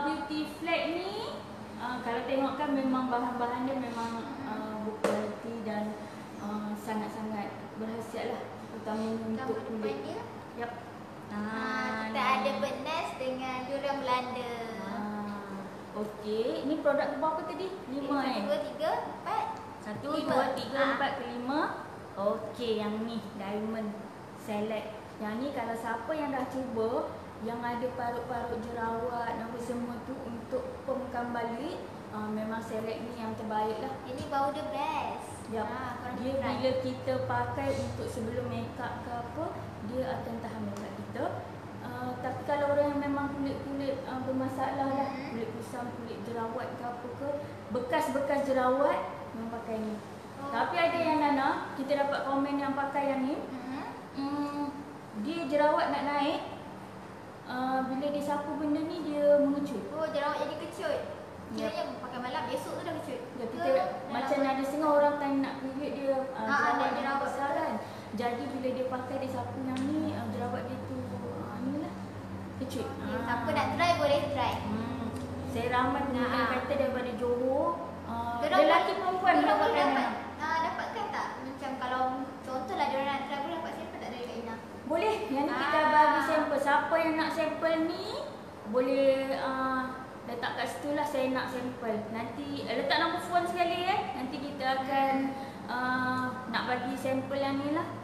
beauty flag ni uh, kalau tengok kan memang bahan-bahan dia memang uh, berkualiti dan uh, sangat-sangat berkhasiat lah, terutamanya untuk kulit. Yap. Ah, kita ada penas dengan durian Belanda. Ah, okey, ini produk ke berapa tadi? lima eh? Dua, tiga, empat. Satu, lima. dua, tiga, Ah. empat, kelima. Okey, yang ni diamond select. Yang ni kalau siapa yang dah cuba, yang ada parut-parut jerawat dan semua tu untuk pemkam balik, uh, memang select ni yang terbaik lah. Ini bau the best. Yap. Ah, korang Dia try. bila kita pakai untuk sebelum make up ke apa, dia akan tahan make up kita. Uh, tapi kalau orang yang memang kulit-kulit uh, bermasalah lah, Hmm. kulit kusam, kulit jerawat ke apa ke, bekas-bekas jerawat, memang pakai ni. Oh. Tapi ada yang Nana, kita dapat komen yang pakai yang ni, Hmm. hmm, dia jerawat nak naik, uh, bila dia sapu benda ni dia mengecut. Oh, jerawat jadi kecut. Yep. Kiranya pakai malam, esok tu dah kecut. Ya, Ke kita macam dalam- ada setengah orang time nak period dia uh, Ah, jerawat ada dia jerawat, besar betul. kan. Jadi bila dia pakai dia sapu yang ni, uh, jerawat dia tu uh, ni lah kecut. Okay, siapa nak try boleh try. Hmm. Saya ramai pengguna Ah. kata daripada Johor, uh, Dorang lelaki boleh- perempuan dorang boleh boleh pakai dapat, Nana. ah, dapatkan tak? Macam kalau contohlah diorang nak try, boleh dapat sampel tak dari Kak Ina? Boleh, yang ni kita Ah. bagi sampel. Siapa yang nak sampel ni boleh uh, letak kat situ lah, saya nak sampel. Nanti uh, letak nombor phone sekali eh. Nanti kita akan uh, nak bagi sampel yang ni lah.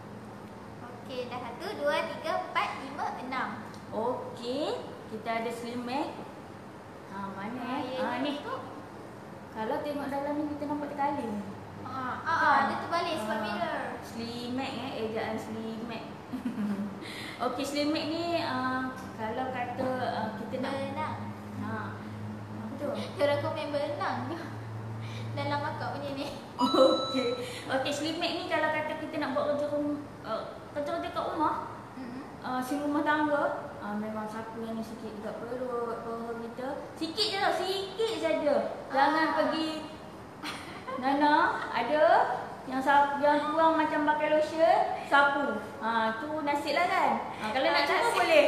Okey, dah satu, dua, tiga, empat, lima, enam. Okey, kita ada slim mac. Ha, mana Ah, eh? ya, Ha, ni. tu. Kalau tengok dalam ni kita nampak terkali. Ah, ah, ah, dia terbalik sebab Ah. mirror. Slim mac eh, ejaan slim mac. Okey, slim mac ni uh, kalau kata uh, kita nak Benang. ha. Apa tu? Diorang komen benang je dalam makeup punya ni. Okey. Okey, slim mac ni kalau kata kita nak buat kerja rumah, uh, kerja-kerja kat rumah, Hmm. uh, si rumah tangga, uh, memang sapu yang ni sikit dekat perut, paha kita. Sikit je tau, sikit saja. Jangan Ah. pergi Nana, ada yang sapu, yang kurang macam pakai lotion, sapu. Ha, tu nasib lah kan. Ha, kalau nak cuba Nasib. boleh.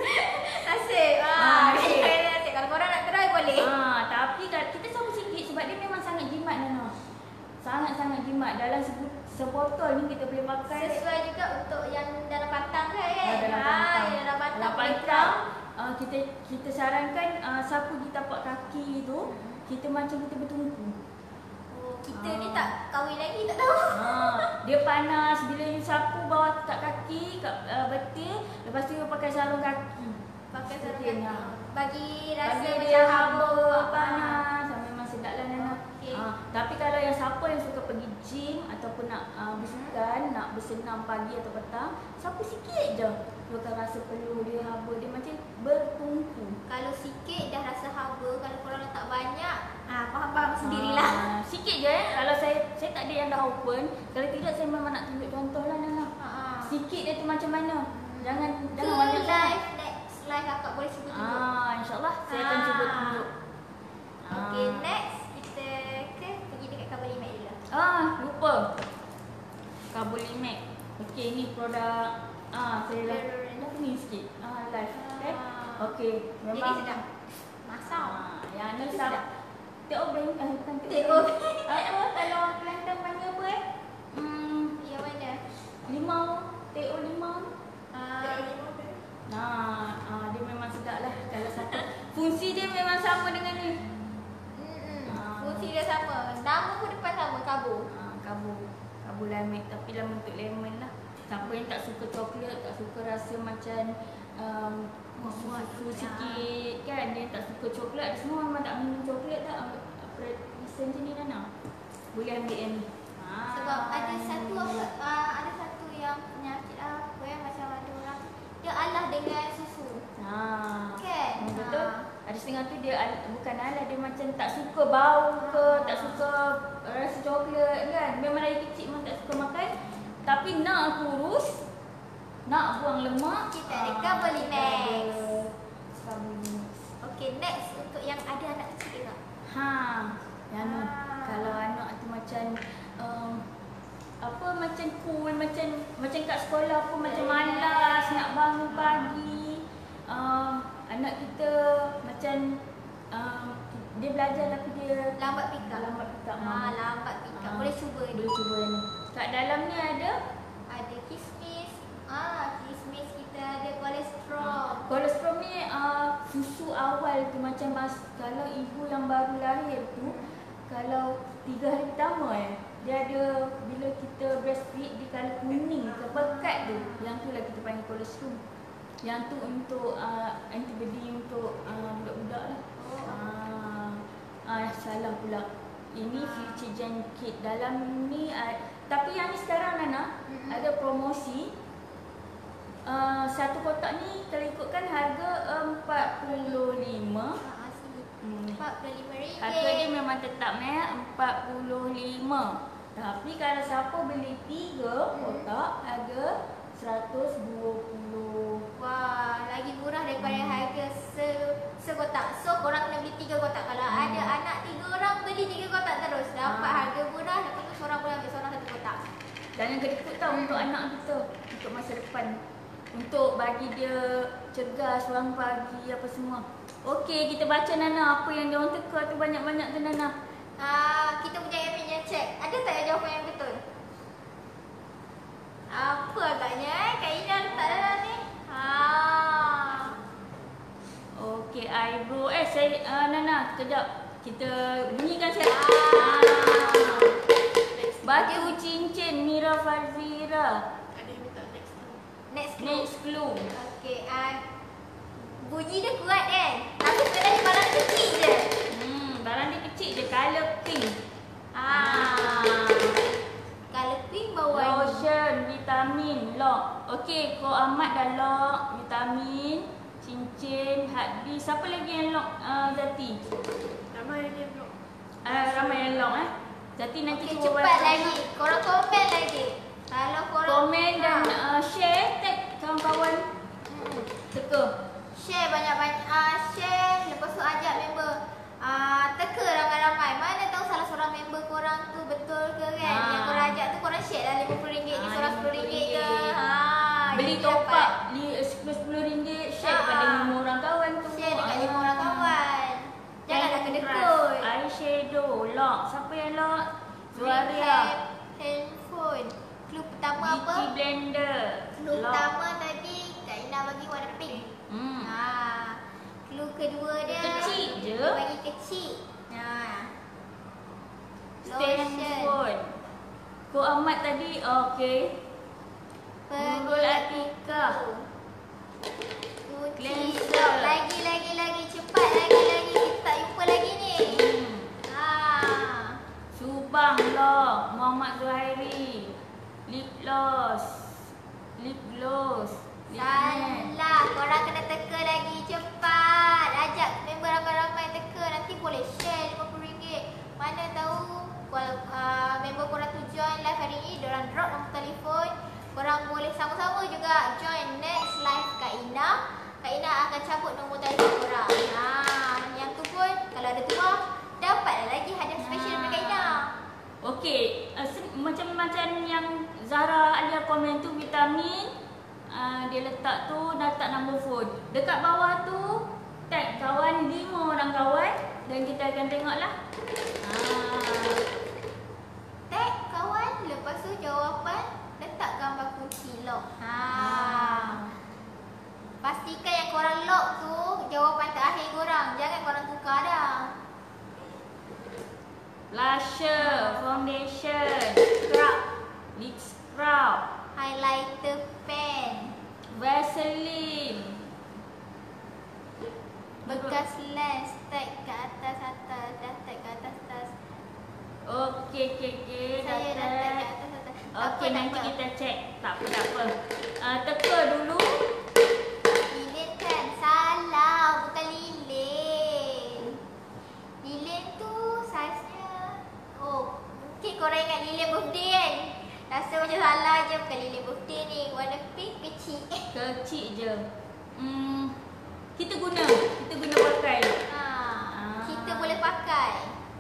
Nasib. Ah, Ah, nasib. nasib. Kalau korang nak try boleh. Ha, tapi kalau kita sapu sikit sebab dia memang sangat jimat Nana. Sangat-sangat jimat. Dalam sebu- sebotol ni kita boleh pakai. Sesuai juga untuk yang dalam batang kan? Ah, dalam Ah, pantang. yang dalam batang. Dalam boleh pantang, try. uh, kita kita sarankan uh, sapu di tapak kaki tu, kita macam kita bertumpu. Oh, kita Ah. ni tak kahwin lagi tak tahu. Ha, dia panas bila you sapu bawah kat kaki, kat uh, betis, lepas tu you pakai sarung kaki. Pakai sarung Okey, kaki. ya. Bagi rasa Bagi macam dia haba. haba, panas, ah, memang sedap lah Nana. Okey. Ha, tapi kalau yang siapa yang suka pergi gym ataupun nak uh, bersukan, nak bersenam pagi atau petang, sapu sikit je. You akan rasa peluh dia haba, dia macam bertumpu. Kalau sikit dah rasa haba, kalau korang letak banyak, ah faham-faham sendirilah. Ah, sikit je eh. Kalau saya saya tak ada yang dah open. Kalau tidak saya memang nak tunjuk contoh lah Nana. Ha ah. Sikit dia tu macam mana. Jangan Ke jangan banyak sangat. live next live kakak boleh cuba tunjuk. Ah, insya-Allah saya akan Ah. cuba tunjuk. Okey, Ah. next kita ke pergi dekat Kabelimac dulu. Ah, lupa. Kabelimac. Okey, ni produk ah saya dah dah ni sikit. Ah, live. Okay. Ah. Okey, Jadi memang sedap. Masak. Ah, yang ni Itu sab. sedap. Tengok beng kan bukan Tengok. Apa kalau Kelantan panggil apa eh? Hmm, Yang mana? limau, teo limau. Ah, Nah, ah, dia memang sedap lah kalau satu. Fungsi dia memang sama dengan ni. mm-mm. Ah. Fungsi dia sama. Nama pun depan sama, Kabu. Ah, kabu, kabu lamek tapi dalam bentuk lemon lah. Siapa yang tak suka coklat, tak suka rasa macam um, susu sikit kan, dia tak suka coklat, semua memang tak minum coklat tak. Present je ni Nana. Boleh ambil yang ni. Ah. Sebab ada satu apa, ah, ada satu yang penyakit apa yang macam ada orang dia alah dengan susu. Ah. Kan? Hmm, betul. Ah. Ada setengah tu dia al- bukan alah, dia macam tak suka bau ke, tak suka rasa coklat kan. Memang dari kecil memang tak suka makan. Tapi nak kurus, nak buang lemak, Kita ada ah, Kabelimax. kita ada Kabelimax. Okey, next untuk yang ada anak kecil juga. Ha, yang ni. Ah. Kalau anak tu macam um, apa macam cool, macam macam kat sekolah pun macam malas nak bangun pagi. Uh, anak kita macam belajar tapi dia Lambat pick up. lambat pick up. Ah, lambat pick up. Ah, Boleh cuba ni. Boleh cuba ni. Kat dalam ni ada Ada kismis. Ah, kismis kita ada kolesterol. kolesterol ni uh, susu awal tu macam mas, kalau ibu yang baru lahir tu, kalau tiga hari pertama eh, dia ada bila kita breastfeed di colour kuning ke pekat tu, yang tu lah kita panggil kolesterol. Yang tu untuk uh, antibody untuk uh, budak-budak lah. Oh. Ah, ah, salah pula. Ini Future Gen Kit. Dalam ni uh, tapi yang ni sekarang Nana Mm-mm. ada promosi. Uh, satu kotak ni kalau ikutkan harga empat puluh lima. Ah, sini. Hmm. empat puluh lima ringgit. Harga dia memang tetap eh empat puluh lima. Tapi kalau siapa beli tiga kotak harga seratus dua puluh. Wah, lagi murah daripada Hmm. harga se sekotak. So korang kena beli tiga kotak. Kalau Hmm. ada anak tiga orang, beli tiga kotak terus. Dapat Ah. harga murah, lepas tu seorang boleh ambil seorang satu kotak. Dan yang kedua tau untuk anak kita, untuk masa depan. Untuk bagi dia cergas bangun pagi apa semua. Okey, kita baca Nana apa yang dia orang teka tu banyak-banyak tu Nana. Ah, kita punya admin yang check. Ada tak yang jawapan yang betul? Apa agaknya eh? Kak Ina letak dalam ni. Ah. Okey, eyebrow. Eh, saya uh, Nana, kejap. Kita bunyikan saya. Ah. Batu cincin Mira Fazira. Ada yang minta next time. Next clue. Next clue. Okey, ah. Bunyi dia kuat kan? Tapi sebenarnya barang kecil je. Hmm, barang dia kecil je, color pink. Ah. Kalau pink bawah ni. Lotion, vitamin, lock. Okey, Ko Ahmad dah lock, vitamin, cincin, harddisk. Siapa lagi yang lock uh, Zati? Ramai yang dia blok. Uh, ramai yang lock eh. Zati nanti Okey, cuba cepat baca. lagi. Korang komen lagi. Kalau korang Komen dan Ah. uh, share, tag kawan-kawan. Hmm. Teka. Share banyak-banyak. Ah, share. Lepas tu ajak member. Ah, teka ramai-ramai. Mana tahu salah seorang member korang tu betul ke kan? Ah. Yang korang ajak tu korang share lah lima puluh ringgit ni, Ah, seorang sepuluh ringgit ke. Ha. Beli jadi top dapat. up di sepuluh ringgit, share Ah. kepada lima orang kawan tu. Share dekat lima Ah. orang kawan. Janganlah Pen kedekut. brush, eyeshadow, lock. Siapa yang lock? Zuaria. Handphone. Clue pertama apa? Beauty blender. Clue lock. pertama tadi Kak Ina bagi warna pink. Hmm. Ha. Clue kedua dia Kecil je. dia bagi kecil. Ha. Stand Lotion. phone. Ko Ahmad tadi, okey. Nurul Atika. Kunci. Cleanser. Stop. Lagi, lagi, lagi. Cepat lagi, lagi. Kita tak jumpa lagi ni. Hmm. Ha. Subang lock. Muhammad Zuhairi. Lip gloss. Lip gloss. Lip matte. Salah. Korang kena teka lagi. Cepat. Ajak member ramai-ramai teka. Nanti boleh share lima puluh ringgit. Mana tahu kalau uh, member korang tu join live hari ni, diorang drop nombor telefon. Korang boleh sama-sama juga join next live Kak Ina. Kak Ina akan cabut nombor telefon korang. Ha, yang tu pun kalau ada tuah, dapatlah lagi hadiah special daripada Kak Ina. Okey, uh, macam-macam yang Zara Alia komen tu vitamin. Uh, dia letak tu, dah letak nombor phone. Dekat bawah tu tag kawan lima orang kawan dan kita akan tengoklah. Ah. Tag kawan, lepas tu jawapan letak gambar kunci lock. Ha. Pastikan yang korang lock tu jawapan terakhir korang. Jangan korang tukar dah. Blusher, foundation, Scrub, lip scrub, highlighter pen, Vaseline. bekas lens, tag kat atas atas, dah tag kat atas atas. Okey, okey, okey. Saya dah tag kat Dapat. atas atas. Tak Okey, apa, tak nanti apa. kita cek. Tak apa, tak apa. Uh, teka dulu. Lilin kan? Salah, bukan lilin. Lilin tu saiznya, oh, mungkin korang ingat lilin birthday kan? Rasa macam salah je, bukan lilin birthday ni. Warna pink kecil. Kecil je. Hmm, kita guna. Kita guna pakai. Ha, Ah. kita boleh pakai.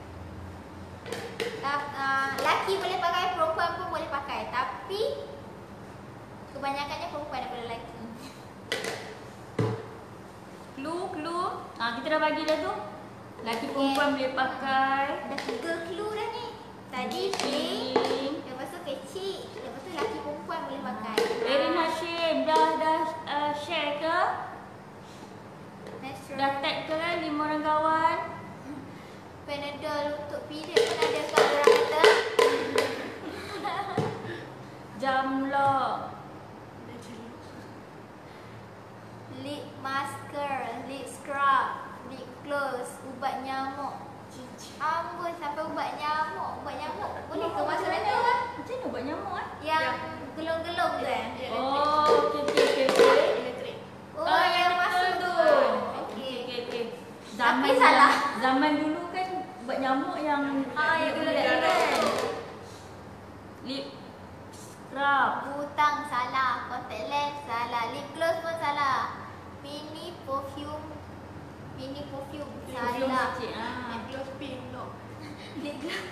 Ta- uh, laki boleh pakai, perempuan pun boleh pakai. Tapi kebanyakannya perempuan daripada lelaki. Clue, clue. Ah, kita dah bagi dah tu. Laki perempuan boleh pakai. Dah tiga clue dah ni. Tadi pink, Pink. lepas tu kecil, lepas tu laki perempuan boleh pakai. Erin Hashim dah dah uh, share ke? Natural. Dah tag ke lima orang kawan? Panadol untuk period pun ada kat orang kata. Jam lock. Lip masker, lip scrub, lip gloss, ubat nyamuk. Amboi, sampai ubat nyamuk. Ubat nyamuk boleh ke masuk dalam tu? Macam mana buat nyamuk eh? Yang gelong-gelong tu eh? Oh, okey okey okey. okey. Elektrik. Oh, Ah, yang betul masuk tu. Okey Okey. okey okey. Tapi salah. Zaman dulu kan buat nyamuk yang Ah, yang gelong-gelong kan? lip scrub. Butang salah, contact lens salah, lip gloss pun salah. Mini perfume, mini perfume Perfume salah. kecil. Ah. Gloss pink lock. Lip gloss.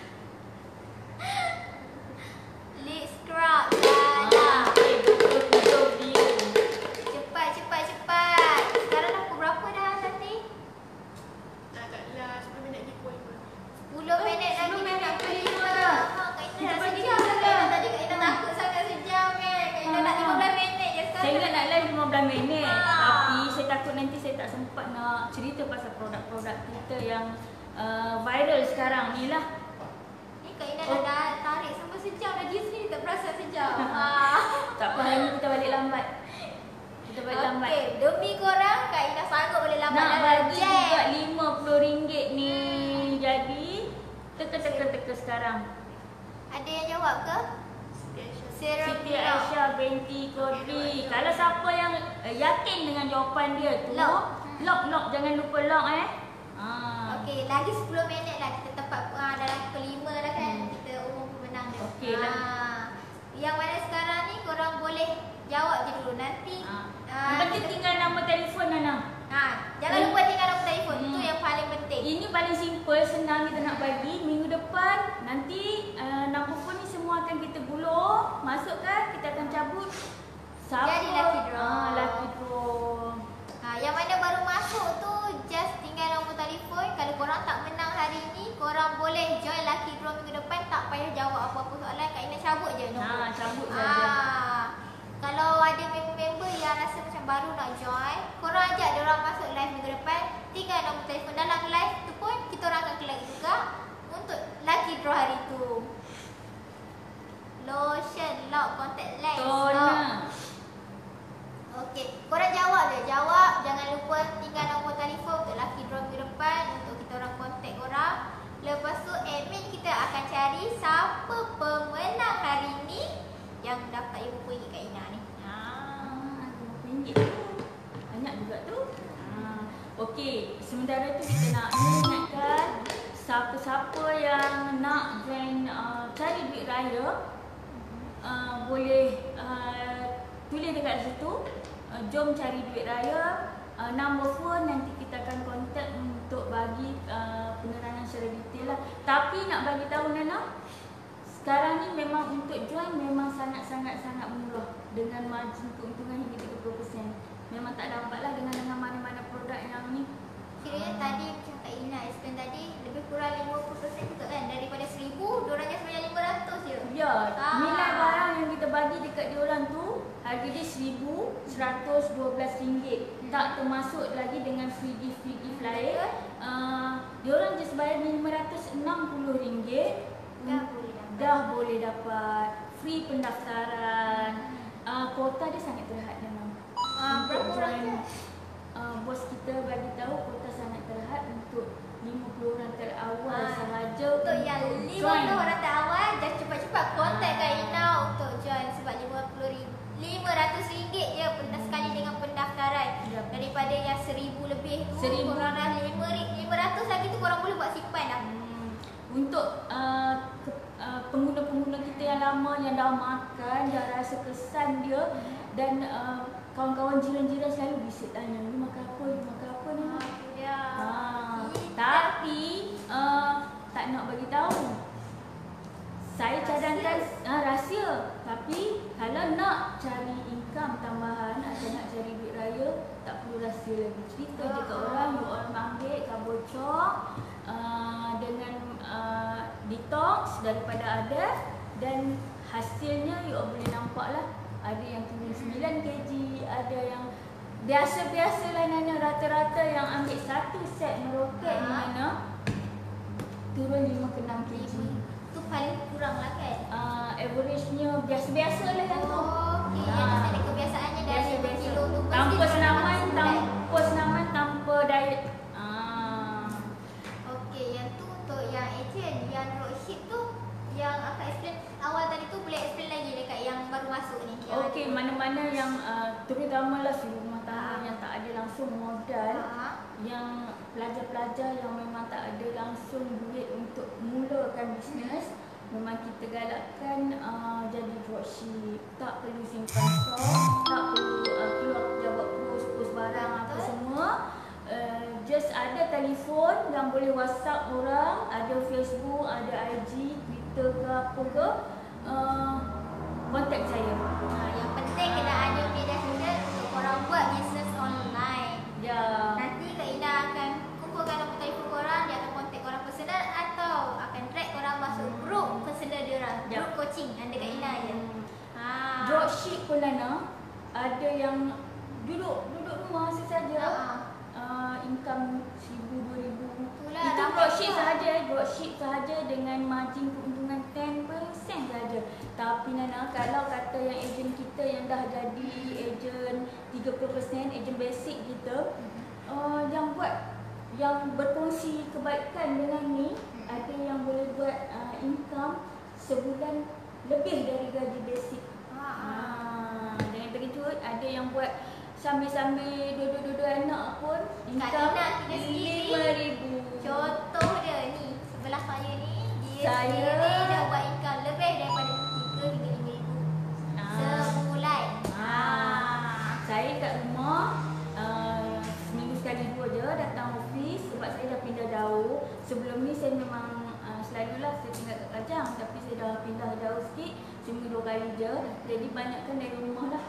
Lip scrub salah. Okey, betul betul dia. Cepat, cepat, cepat. Sekarang dah pukul berapa dah nanti? Dah kat lah sepuluh minit lagi pukul lima. sepuluh minit lagi sepuluh dah nak minit pukul lagi lima. dah. Ha, Kak Ina dah Cepat sejam sikit dah. dah. Tadi Kak Ina takut sangat sejam kan. Kak Ina nak Ah. lima belas minit je sekarang. Saya ingat nak live lima belas minit. Ah. Tapi saya takut nanti saya tak sempat nak cerita pasal produk-produk kita yang uh, viral sekarang ni lah. Ni Kak Ina Oh. dah tarik sampai sejam dah. Dia sendiri tak perasan sejam. Ha. Tak apa, hari ni kita balik lambat. Kita balik lambat. Okey, demi korang Kak Ina sanggup boleh lambat Nak dalam bagi jam. juga lima puluh ringgit ni. Jadi teka-teka-teka sekarang. Ada yang jawab ke? Serum Siti lock. Aisyah binti Kodri. Kalau siapa yang uh, yakin dengan jawapan dia tu, Lock. lock, lock, jangan lupa lock eh. Ah. Okey, lagi sepuluh minit lah kita tepat uh, dalam kelima dah kan. Hmm. Kita umum pemenang dia. Okey, lah. Ah. Yang mana sekarang ni korang boleh jawab je dulu nanti. Ah. ah, Yang penting kita- tinggal nama telefon Nana. Ha, jangan Hmm. lupa tinggal nombor telefon. Hmm. Itu yang paling penting. Ini paling simple, senang kita nak bagi. Minggu depan nanti uh, nombor phone ni semua akan kita gulung, masukkan, kita akan cabut. Siapa? Jadi lucky draw. Ah, lucky draw. Ha, yang mana baru masuk tu just tinggal nombor telefon. Kalau korang tak menang hari ni, korang boleh join lucky draw minggu depan. Tak payah jawab apa-apa soalan. Kak Ina cabut je nombor. Ha, cabut saja. Ah, kalau ada member-member yang rasa macam baru nak join, korang ajak dia orang masuk live minggu depan. Tinggal nombor telefon dalam live tu pun kita orang akan kelak juga untuk lucky draw hari tu. Lotion, lock, contact lens, lock. Toner. Okey, korang jawab je. Jawab, jangan lupa tinggal nombor telefon untuk lucky draw minggu depan untuk kita orang kontak korang. Lepas tu admin kita akan cari siapa pemenang hari ni yang dapat lima puluh ringgit Kak Ina ni. Ah, lima puluh ringgit tu. Banyak juga tu. Ah, okey, sementara tu kita nak ingatkan siapa-siapa yang nak join uh, cari duit raya, uh, boleh uh, tulis dekat situ, uh, jom cari duit raya, uh, nombor phone nanti kita akan kontak untuk bagi uh, penerangan secara detail lah. Tapi nak bagi tahu Nana, sekarang ni memang untuk join memang sangat-sangat-sangat murah dengan margin keuntungan hingga tiga puluh peratus. Memang tak dapatlah dengan dengan mana-mana produk yang ni. Kiranya tadi macam Kak Ina explain tadi lebih kurang lima puluh peratus juga kan. Daripada seribu, diorang just bayar lima ratus je. Ya, Ah. nilai barang yang kita bagi dekat diorang tu harga dia seribu seratus dua belas ringgit. Hmm. Tak termasuk lagi dengan free gift free gift lain. Betul. Uh, diorang just bayar lima ratus enam puluh ringgit. Dah boleh dapat. Dah boleh dapat free pendaftaran. Uh, kuota dia sangat terhad memang. Ah, Untuk berapa orang join, tu? uh, bos kita bagi tahu kuota sangat terhad untuk lima puluh orang terawal Ah, sahaja Untuk yang lima join. puluh orang terawal, just cepat-cepat kontak Kak Ina untuk join sebab lima puluh ringgit. lima ratus ringgit je penda- sekali dengan pendaftaran. Ya. Daripada yang seribu lebih tu, Seribu. korang dah lima ratus lagi tu korang boleh buat simpan dah. Hmm, untuk uh, ke, uh, pengguna-pengguna kita yang lama yang dah makan, dah rasa kesan dia dan uh, kawan-kawan jiran-jiran selalu bisik tanya, ni makan apa, ni makan apa ni? Ah, tu dia. Ah, Ih, tapi uh, tak nak bagi tahu. Saya Rahsia. cadangkan uh, rahsia. Tapi kalau nak cari income tambahan atau nak cari duit raya, tak tak perlu rahsia lagi. Cerita je kat Ah. orang, you orang ambil karbocor uh, dengan uh, detox daripada ada, dan hasilnya you all boleh nampak lah. Ada yang turun sembilan kilogram, ada yang biasa-biasalah Nana, rata-rata yang ambil satu set meroket ni Ah. Nana turun lima ke enam kilogram. Tu paling kurang lah kan? Uh, average-nya biasa-biasa lah yang tu. Okey, Ah. yang tak ada kebiasaannya dari Biasa-biasa. berkilo tu. Mesti Tanpa dia senaman, makan sembilan. tanpa senaman, tanpa diet. Ah. Okey, yang tu untuk yang agent, yang dropship tu yang akak explain awal tadi tu, boleh explain lagi dekat yang baru masuk ni. Yang Okey, ada- mana-mana yang uh, terutamalah si rumah tangga Ah. yang tak ada langsung modal, Ah. yang pelajar-pelajar yang memang tak ada langsung duit untuk mulakan bisnes, memang kita galakkan uh, jadi dropship. Tak perlu simpan stok, tak perlu uh, keluar kerja buat post, post barang apa Betul. semua. Uh, just ada telefon yang boleh WhatsApp orang, ada Facebook, ada I G, Twitter ke apa ke, uh, contact saya. Ha, yang penting kena ada media sosial untuk korang buat bisnes online. Ya. Nanti Kak Ina akan kumpulkan nombor telefon korang, dia akan kontak korang personal atau akan drag korang masuk grup personal dia orang, Ya. grup coaching under Kak Ina je. Ha. Dropship pun Nana, ada yang duduk duduk rumah sesaja. Ha. Uh, income seribu dua ribu. Itulah, Itu dapat dropship tak? sahaja, dropship sahaja dengan margin keuntungan sepuluh peratus sahaja. Tapi Nana, kalau kata yang ejen kita yang dah jadi ejen tiga puluh peratus, ejen basic kita, uh, yang buat yang berkongsi kebaikan dengan ni, ada yang boleh buat uh, income sebulan lebih dari gaji basic. Ha. Ah, jangan terkejut, ada yang buat sambil-sambil dua-dua anak pun income Ina kita sendiri. lima ribu. Contoh dia ni, sebelah saya ni, dia Saya- sendiri dah buat income lebih daripada tiga hingga lima ribu Ah. sebulan. Ah. Saya kat rumah uh, seminggu sekali dua je datang office sebab saya dah pindah jauh. Sebelum ni saya memang uh, selalulah saya tinggal kat Kajang, tapi saya dah pindah jauh sikit, seminggu dua kali je. Jadi banyakkan dari rumah lah.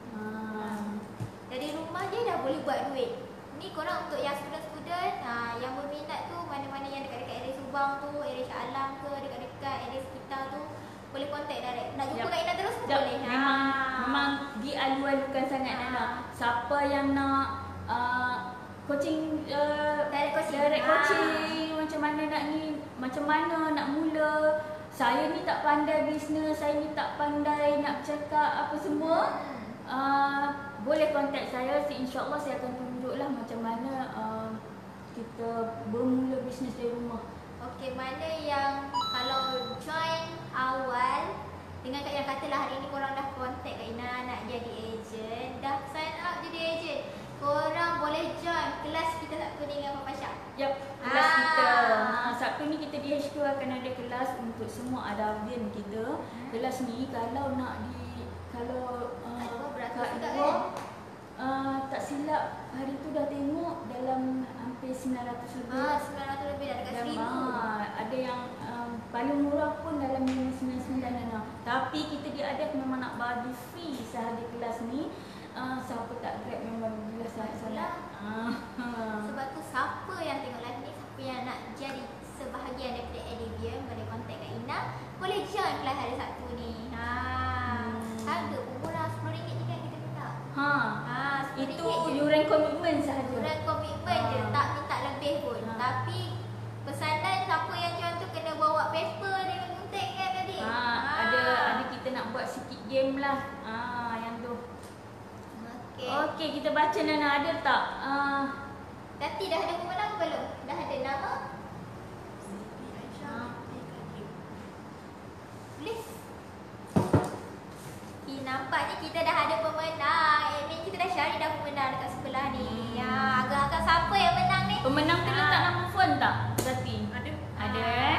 Ah. Dari rumah je dah boleh buat duit. Ni korang untuk yang student-student ha, yang berminat tu, mana-mana yang dekat-dekat area Subang tu, area Shah Alam ke, dekat-dekat area sekitar tu, boleh contact direct. Nak jumpa Yap. Kak Ina terus pun Jap, boleh. memang Ha. memang dialu-alukan sangat Ah. Nana. Siapa yang nak uh, coaching uh, Direct coaching. direct Ah. coaching, macam mana nak ni, macam mana nak mula. Saya ni tak pandai bisnes, saya ni tak pandai nak cakap apa semua. Hmm. Uh, boleh contact saya, so, insyaAllah saya akan tunjuklah macam mana uh, kita bermula bisnes dari rumah. Okey, mana yang kalau join awal dengan Kak yang katalah hari ni korang dah contact Kak Ina nak jadi ejen, dah sign up jadi ejen, korang boleh join kelas kita Sabtu ni dengan Papa Syah. Yap, kelas Ah. kita. Ha, Sabtu ni kita di H Q akan ada kelas untuk semua Adavian kita. Kelas ni kalau nak di kalau uh, Kak Dua beratus Kak juga Dua, kan? uh, tak silap hari tu dah tengok dalam hampir sembilan ratus lebih. Ah, sembilan ratus lebih dah dekat Dan, seribu. ah, ada yang um, paling murah pun dalam sembilan puluh sembilan Nana. Tapi kita di Adab memang nak bagi free sahaja kelas ni. Uh, siapa tak grab memang bila sangat-sangat. Ah. Sebab tu siapa yang tengok live ni, siapa yang nak jadi sebahagian daripada Adavian, boleh contact Kak Ina, boleh join kelas hari Sabtu ni. Ha. Hmm. Harga pun murah, sepuluh ringgit je kan kita minta. Ha. Ha, sepuluh Itu ringgit je. yuran komitmen sahaja. Yuran komitmen je, Ha. tak minta lebih pun. Ha. Tapi pesanan siapa yang join tu kena bawa paper dengan gunting kan tadi. Ha, ada ada kita nak buat sikit game lah. Ha, yang tu. Okey. Okey, kita baca Nana, ada tak? Ah, Tati dah ada pemenang ke belum? Dah ada nama? Siti Aisyah Ah. binti Kadim. Please. Okay, nampaknya kita dah ada pemenang. Admin kita dah cari dah pemenang dekat sebelah ni. Ya, agak-agak siapa yang menang ni? pemenang tu Ah. letak nama phone tak? Tati. Ada. Ada Ah. eh?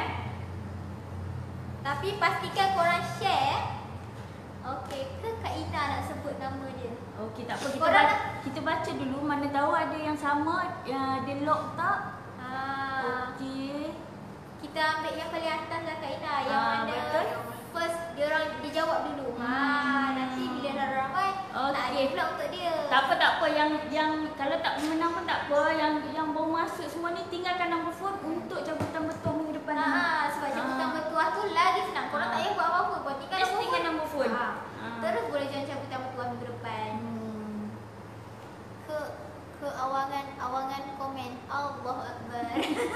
Tapi pastikan korang share. Okey, ke Kak Ina nak sebut nama dia? Okey, tak apa, kita Korang baca, kita baca dulu, mana tahu ada yang sama, ya, dia lock tak? Ah, Okey. kita ambil yang paling atas lah Kak Ina. Yang Ah, mana betul. first dia orang dijawab dulu. Ha, Hmm. nanti bila dah ramai nak Okey. ada pula untuk dia. Tak apa, tak apa. Yang yang kalau tak menang pun tak apa. Yang yang baru masuk semua ni tinggalkan nombor phone untuk cabutan bertuah minggu depan. Ha, sebab cabutan bertuah tu lagi senang. Korang Ha. tak payah buat apa-apa. Korang tinggal Just nombor tinggal phone. nombor phone. Ha. Ha. Terus boleh join cabutan bertuah minggu depan. Hmm. Ke ke awangan awangan komen. Allahu Akbar.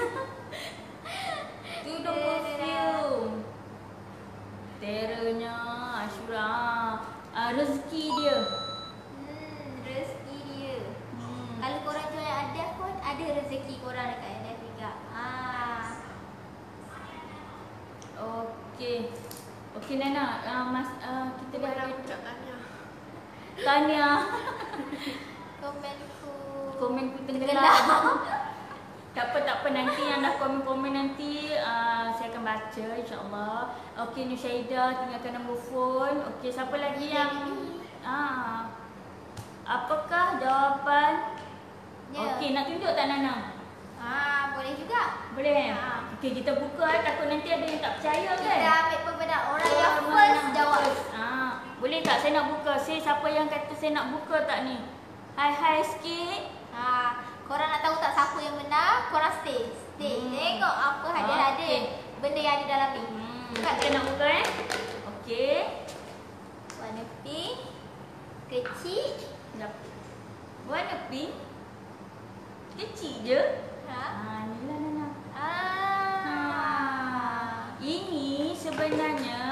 Tu nombor film. Teranya Ashura. Uh, rezeki dia. Hmm, rezeki dia. Hmm. Kalau korang jual ada pun ada rezeki korang dekat N F juga. Ha. Okey. Okey Nana, uh, mas uh, kita dah Dah ada ucap tanya. tanya. Komenku. Komenku tenggelam. Tak apa, tak apa. Nanti yang dah komen-komen nanti uh, saya akan baca insyaAllah. Okey Nusyaidah, tinggalkan nombor phone. Okey, siapa lagi yang ah, apakah jawapan? Ya. Okey, nak tunjuk tak Nana? Ah, boleh juga. Boleh? Ha. Okey, kita buka eh. Takut nanti ada yang tak percaya kan? Kita ambil pembenar orang yang Orang first yang jawab. first. Ah, boleh tak saya nak buka? Saya siapa yang kata saya nak buka tak ni? Hai hai sikit. Ha, korang nak tahu tak siapa yang menang? Korang stay. Stay. Hmm. Tengok apa hadiah-hadiah. Okey. Benda yang ada dalam ni. Hmm, Buka kita nak buka eh. Okey. warna pink. Kecil. Sekejap. Warna pink. Kecil je. Ha. Ah, ni lah Nana. Ah. Ini sebenarnya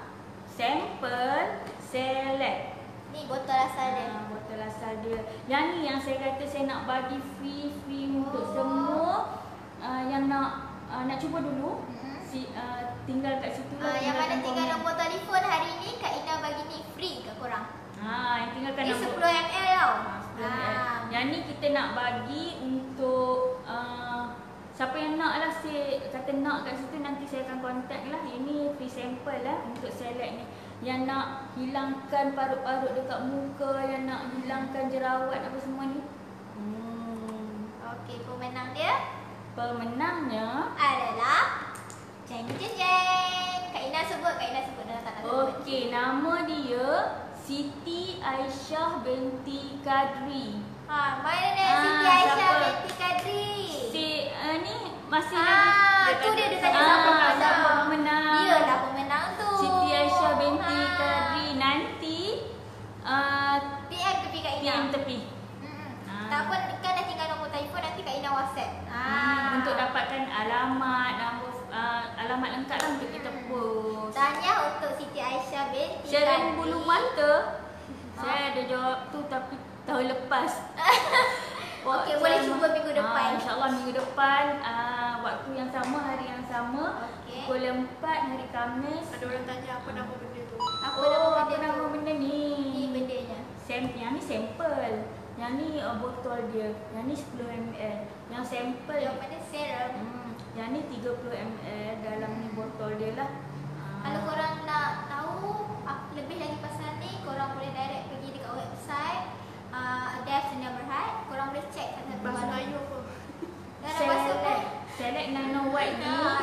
sampel select. Ni botol asal dia. Ah, botol asal dia. Yang ni yang saya kata saya nak bagi free-free untuk Oh. semua uh, yang nak uh, nak cuba dulu. Mhm. Si, uh, tinggal kat situ Ah, lah. yang mana tinggalkan tinggal komen. nombor telefon hari ni Kak Ina bagi ni free kat korang. Ah, yang tinggalkan Ni nombor sepuluh mililiter tau. Ah, sepuluh Ah. mililiter. Yang ni kita nak bagi untuk uh, siapa yang nak lah, saya kata nak kat situ nanti saya akan contact lah. Ini free sample lah untuk select ni. Yang nak hilangkan parut-parut dekat muka, yang nak hilangkan jerawat apa semua ni. Hmm. Okey, pemenang dia Pemenangnya adalah jeng jeng jeng. Kak Ina sebut, Kak Ina sebut dalam tak nak sebut. okey, nama dia Siti Aisyah binti Kadri. Ha, mana dia Ah, Siti Aisyah siapa? binti Kadri? Si uh, ni masih Ah, lagi tu dia dia tanya Ah, siapa pemenang. siapa pemenang? Dia lah pemenang tu. Siti Aisyah binti Ha. Kadri. Nanti uh, P M tepi Kak P Ina. M tepi. Hmm. Ah. Tak apa, kan dah tinggal nombor telefon, nanti Kak Ina WhatsApp. Hmm, untuk dapatkan alamat, nombor uh, alamat lengkap lah untuk kita Hmm. post. Tahniah untuk Siti Aisyah binti Sharing Kadri. bulu mata. Ha. Saya ada jawab tu tapi tahun lepas. Okey, boleh cuba minggu depan. Ah, InsyaAllah minggu depan uh, waktu yang sama, hari yang sama. Okey. Pukul empat hari Khamis. Ada orang tanya apa nama benda tu. Apa Oh, nama apa benda nama tu? benda ni? Ni bendanya. Sam, yang ni sampel. Yang ni uh, botol dia. Yang ni sepuluh mililiter. Yang sampel. Jawapannya serum. Hmm, yang ni tiga puluh mililiter dalam ni botol dia lah. Ah. Kalau korang nak tahu ah, lebih lagi pasal ni, korang boleh direct pergi dekat website uh, Dev Sdn Bhd. Korang boleh check satu-satu Bahasa warna. Melayu apa? Dah dah masuk dah. Select, select nano white ni. Ah.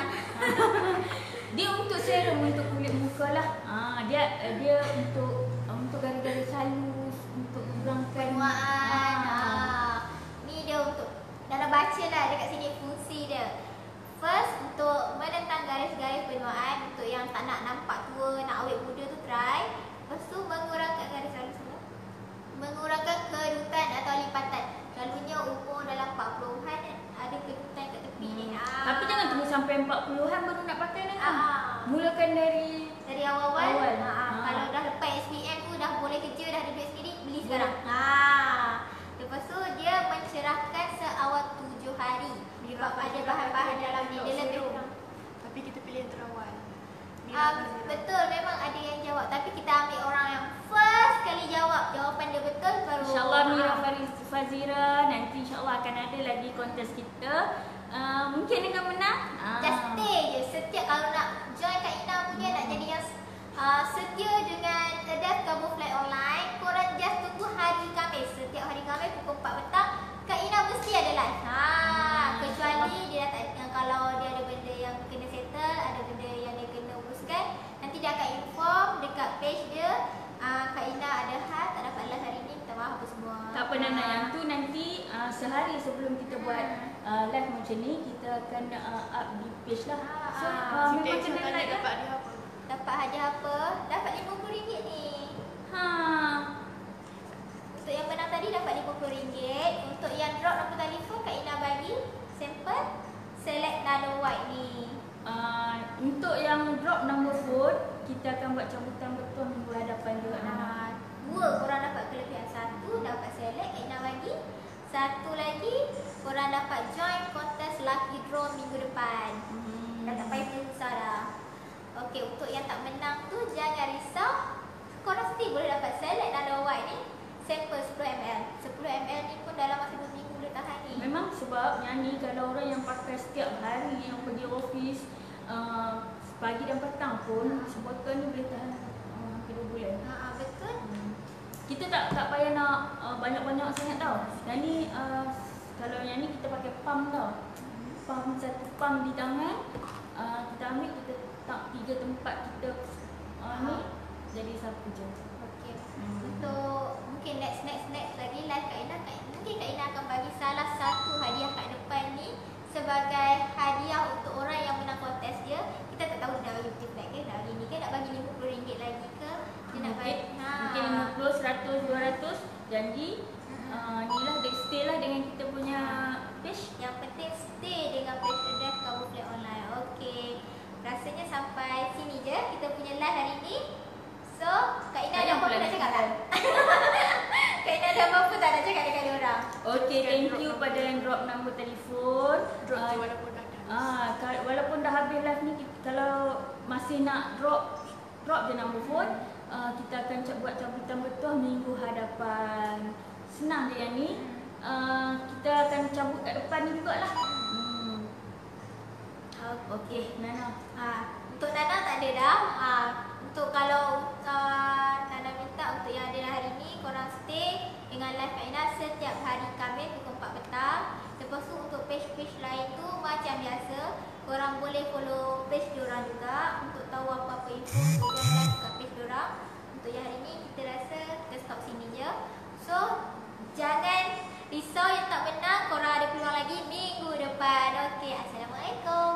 Dia untuk serum untuk kulit muka lah. Ah, dia dia untuk untuk garis-garis halus, untuk kurangkan Penuaan. Ah. Ah. Ni dia untuk, dah dah baca lah dekat sini fungsi dia. First, untuk menentang garis-garis penuaan. Untuk yang tak nak nampak tua, nak awet muda tu try. Lepas tu mengurangkan garis halus semua. Mengurangkan kerutan atau lipatan. Selalunya umur dalam empat puluhan ada kerutan kat tepi ni. Hmm. Ah. Tapi jangan tunggu sampai empat puluhan baru nak pakai ni. Ah. Mulakan dari Dari awal-awal. Awal. Ha, Ha. Kalau dah lepas S P M tu dah boleh kerja, dah ada duit sendiri, beli Boleh. sekarang. Ha. Lepas tu dia mencerahkan seawal tujuh hari. Sebab ada bahan-bahan dalam ni, dia lebih kurang. Tapi kita pilih yang terawal. Ni Um, rasa dia. betul, memang ada yang jawab. Tapi kita ambil orang yang first kali jawab. Jawapan dia betul baru. InsyaAllah Mira Ah. Faris Fazira nanti insyaAllah akan ada lagi kontes kita. Uh, mungkin akan menang. Ah. Just stay je. Setiap kalau nak join Kak Ina punya, nak jadi yang uh, setia dengan Dev Camouflage Online, korang just tunggu hari Khamis. Setiap hari Khamis pukul empat petang, Kak Ina mesti ada live. Ha, Hmm, kecuali dia dah tak, yang kalau dia ada benda yang kena settle, ada benda yang dia kena uruskan, nanti dia akan inform dekat page dia. Uh, Kak Ina ada hal tak dapat live hari ni, minta maaf apa semua. sehari sebelum kita buat uh, live macam ni, kita akan uh, up di page lah. So Ah, uh, Kita memang action kena tanya like lah. dapat dia apa. Dapat hadiah apa? Dapat lima puluh ringgit ni. Ha. Untuk yang menang tadi dapat lima puluh ringgit. Untuk yang drop nombor telefon Kak Ina bagi sampel select nano white ni. Uh, untuk yang drop number phone, kita akan buat cabutan betul minggu hadapan juga. Ah, dua korang dapat kelebihan. Satu dapat select Kak Ina bagi. Satu lagi korang dapat join kontes lucky draw minggu depan. Hmm. Dah tak payah punya susah dah. Okey, untuk yang tak menang tu jangan risau. Korang still boleh dapat select nano white ni. Sampel sepuluh mililiter. sepuluh mililiter ni pun dalam masa dua minggu boleh tahan ni. Memang sebab yang ni kalau orang yang pakai setiap hari, yang pergi office uh, pagi dan petang pun, sebotol ni boleh tahan uh, hampir dua bulan. Ha, betul. Hmm. Kita tak tak payah nak uh, banyak-banyak sangat tau. Yang ni uh, kalau yang ni kita pakai pump tau. Pump, satu pump di tangan, uh, kita ambil, kita tak tiga tempat kita uh, ni jadi satu je. Okey. Hmm. Untuk mungkin next next next lagi live Kak Ina, Kak, mungkin Kak Ina akan bagi salah satu hadiah kat depan ni sebagai hadiah untuk orang yang menang kontes dia. Kita tak tahu dia dah bagi YouTube flag ke, dah bagi ni ke, nak bagi lima puluh ringgit lagi ke. Dia nak Mungkin, bagi ha. mungkin lima puluh, seratus, dua ratus janji. Uh, ni lah, stay lah dengan kita punya page. Yang penting stay dengan page Adef Kamu Flag Online. Okey. Rasanya sampai sini je kita punya live hari ni. So, Kak Ina ada apa-apa nak cakap tak? Kak Ina ada apa-apa tak nak cakap dengan orang? Okay, thank you pada yang drop nombor telefon. Drop Ah, je walaupun dah dah. Ah, kal- walaupun dah habis live ni, kita, kalau masih nak drop drop je nombor phone, uh, kita akan ca- buat cabutan betul minggu hadapan. Senang je yang ni. Uh, kita akan cabut kat depan ni jugalah. Hmm. Okey, Nana. Ha, untuk Nana tak ada dah. Ha, untuk kalau uh, Nana minta untuk yang ada hari ni, korang stay dengan live Kak Ina setiap hari Khamis pukul empat petang. Lepas tu untuk page-page lain tu macam biasa, korang boleh follow page diorang juga untuk tahu apa-apa info untuk yang live kat page diorang. Untuk yang hari ni kita rasa kita stop sini je. So, jangan risau yang tak menang, korang ada peluang lagi minggu depan. Okey, Assalamualaikum.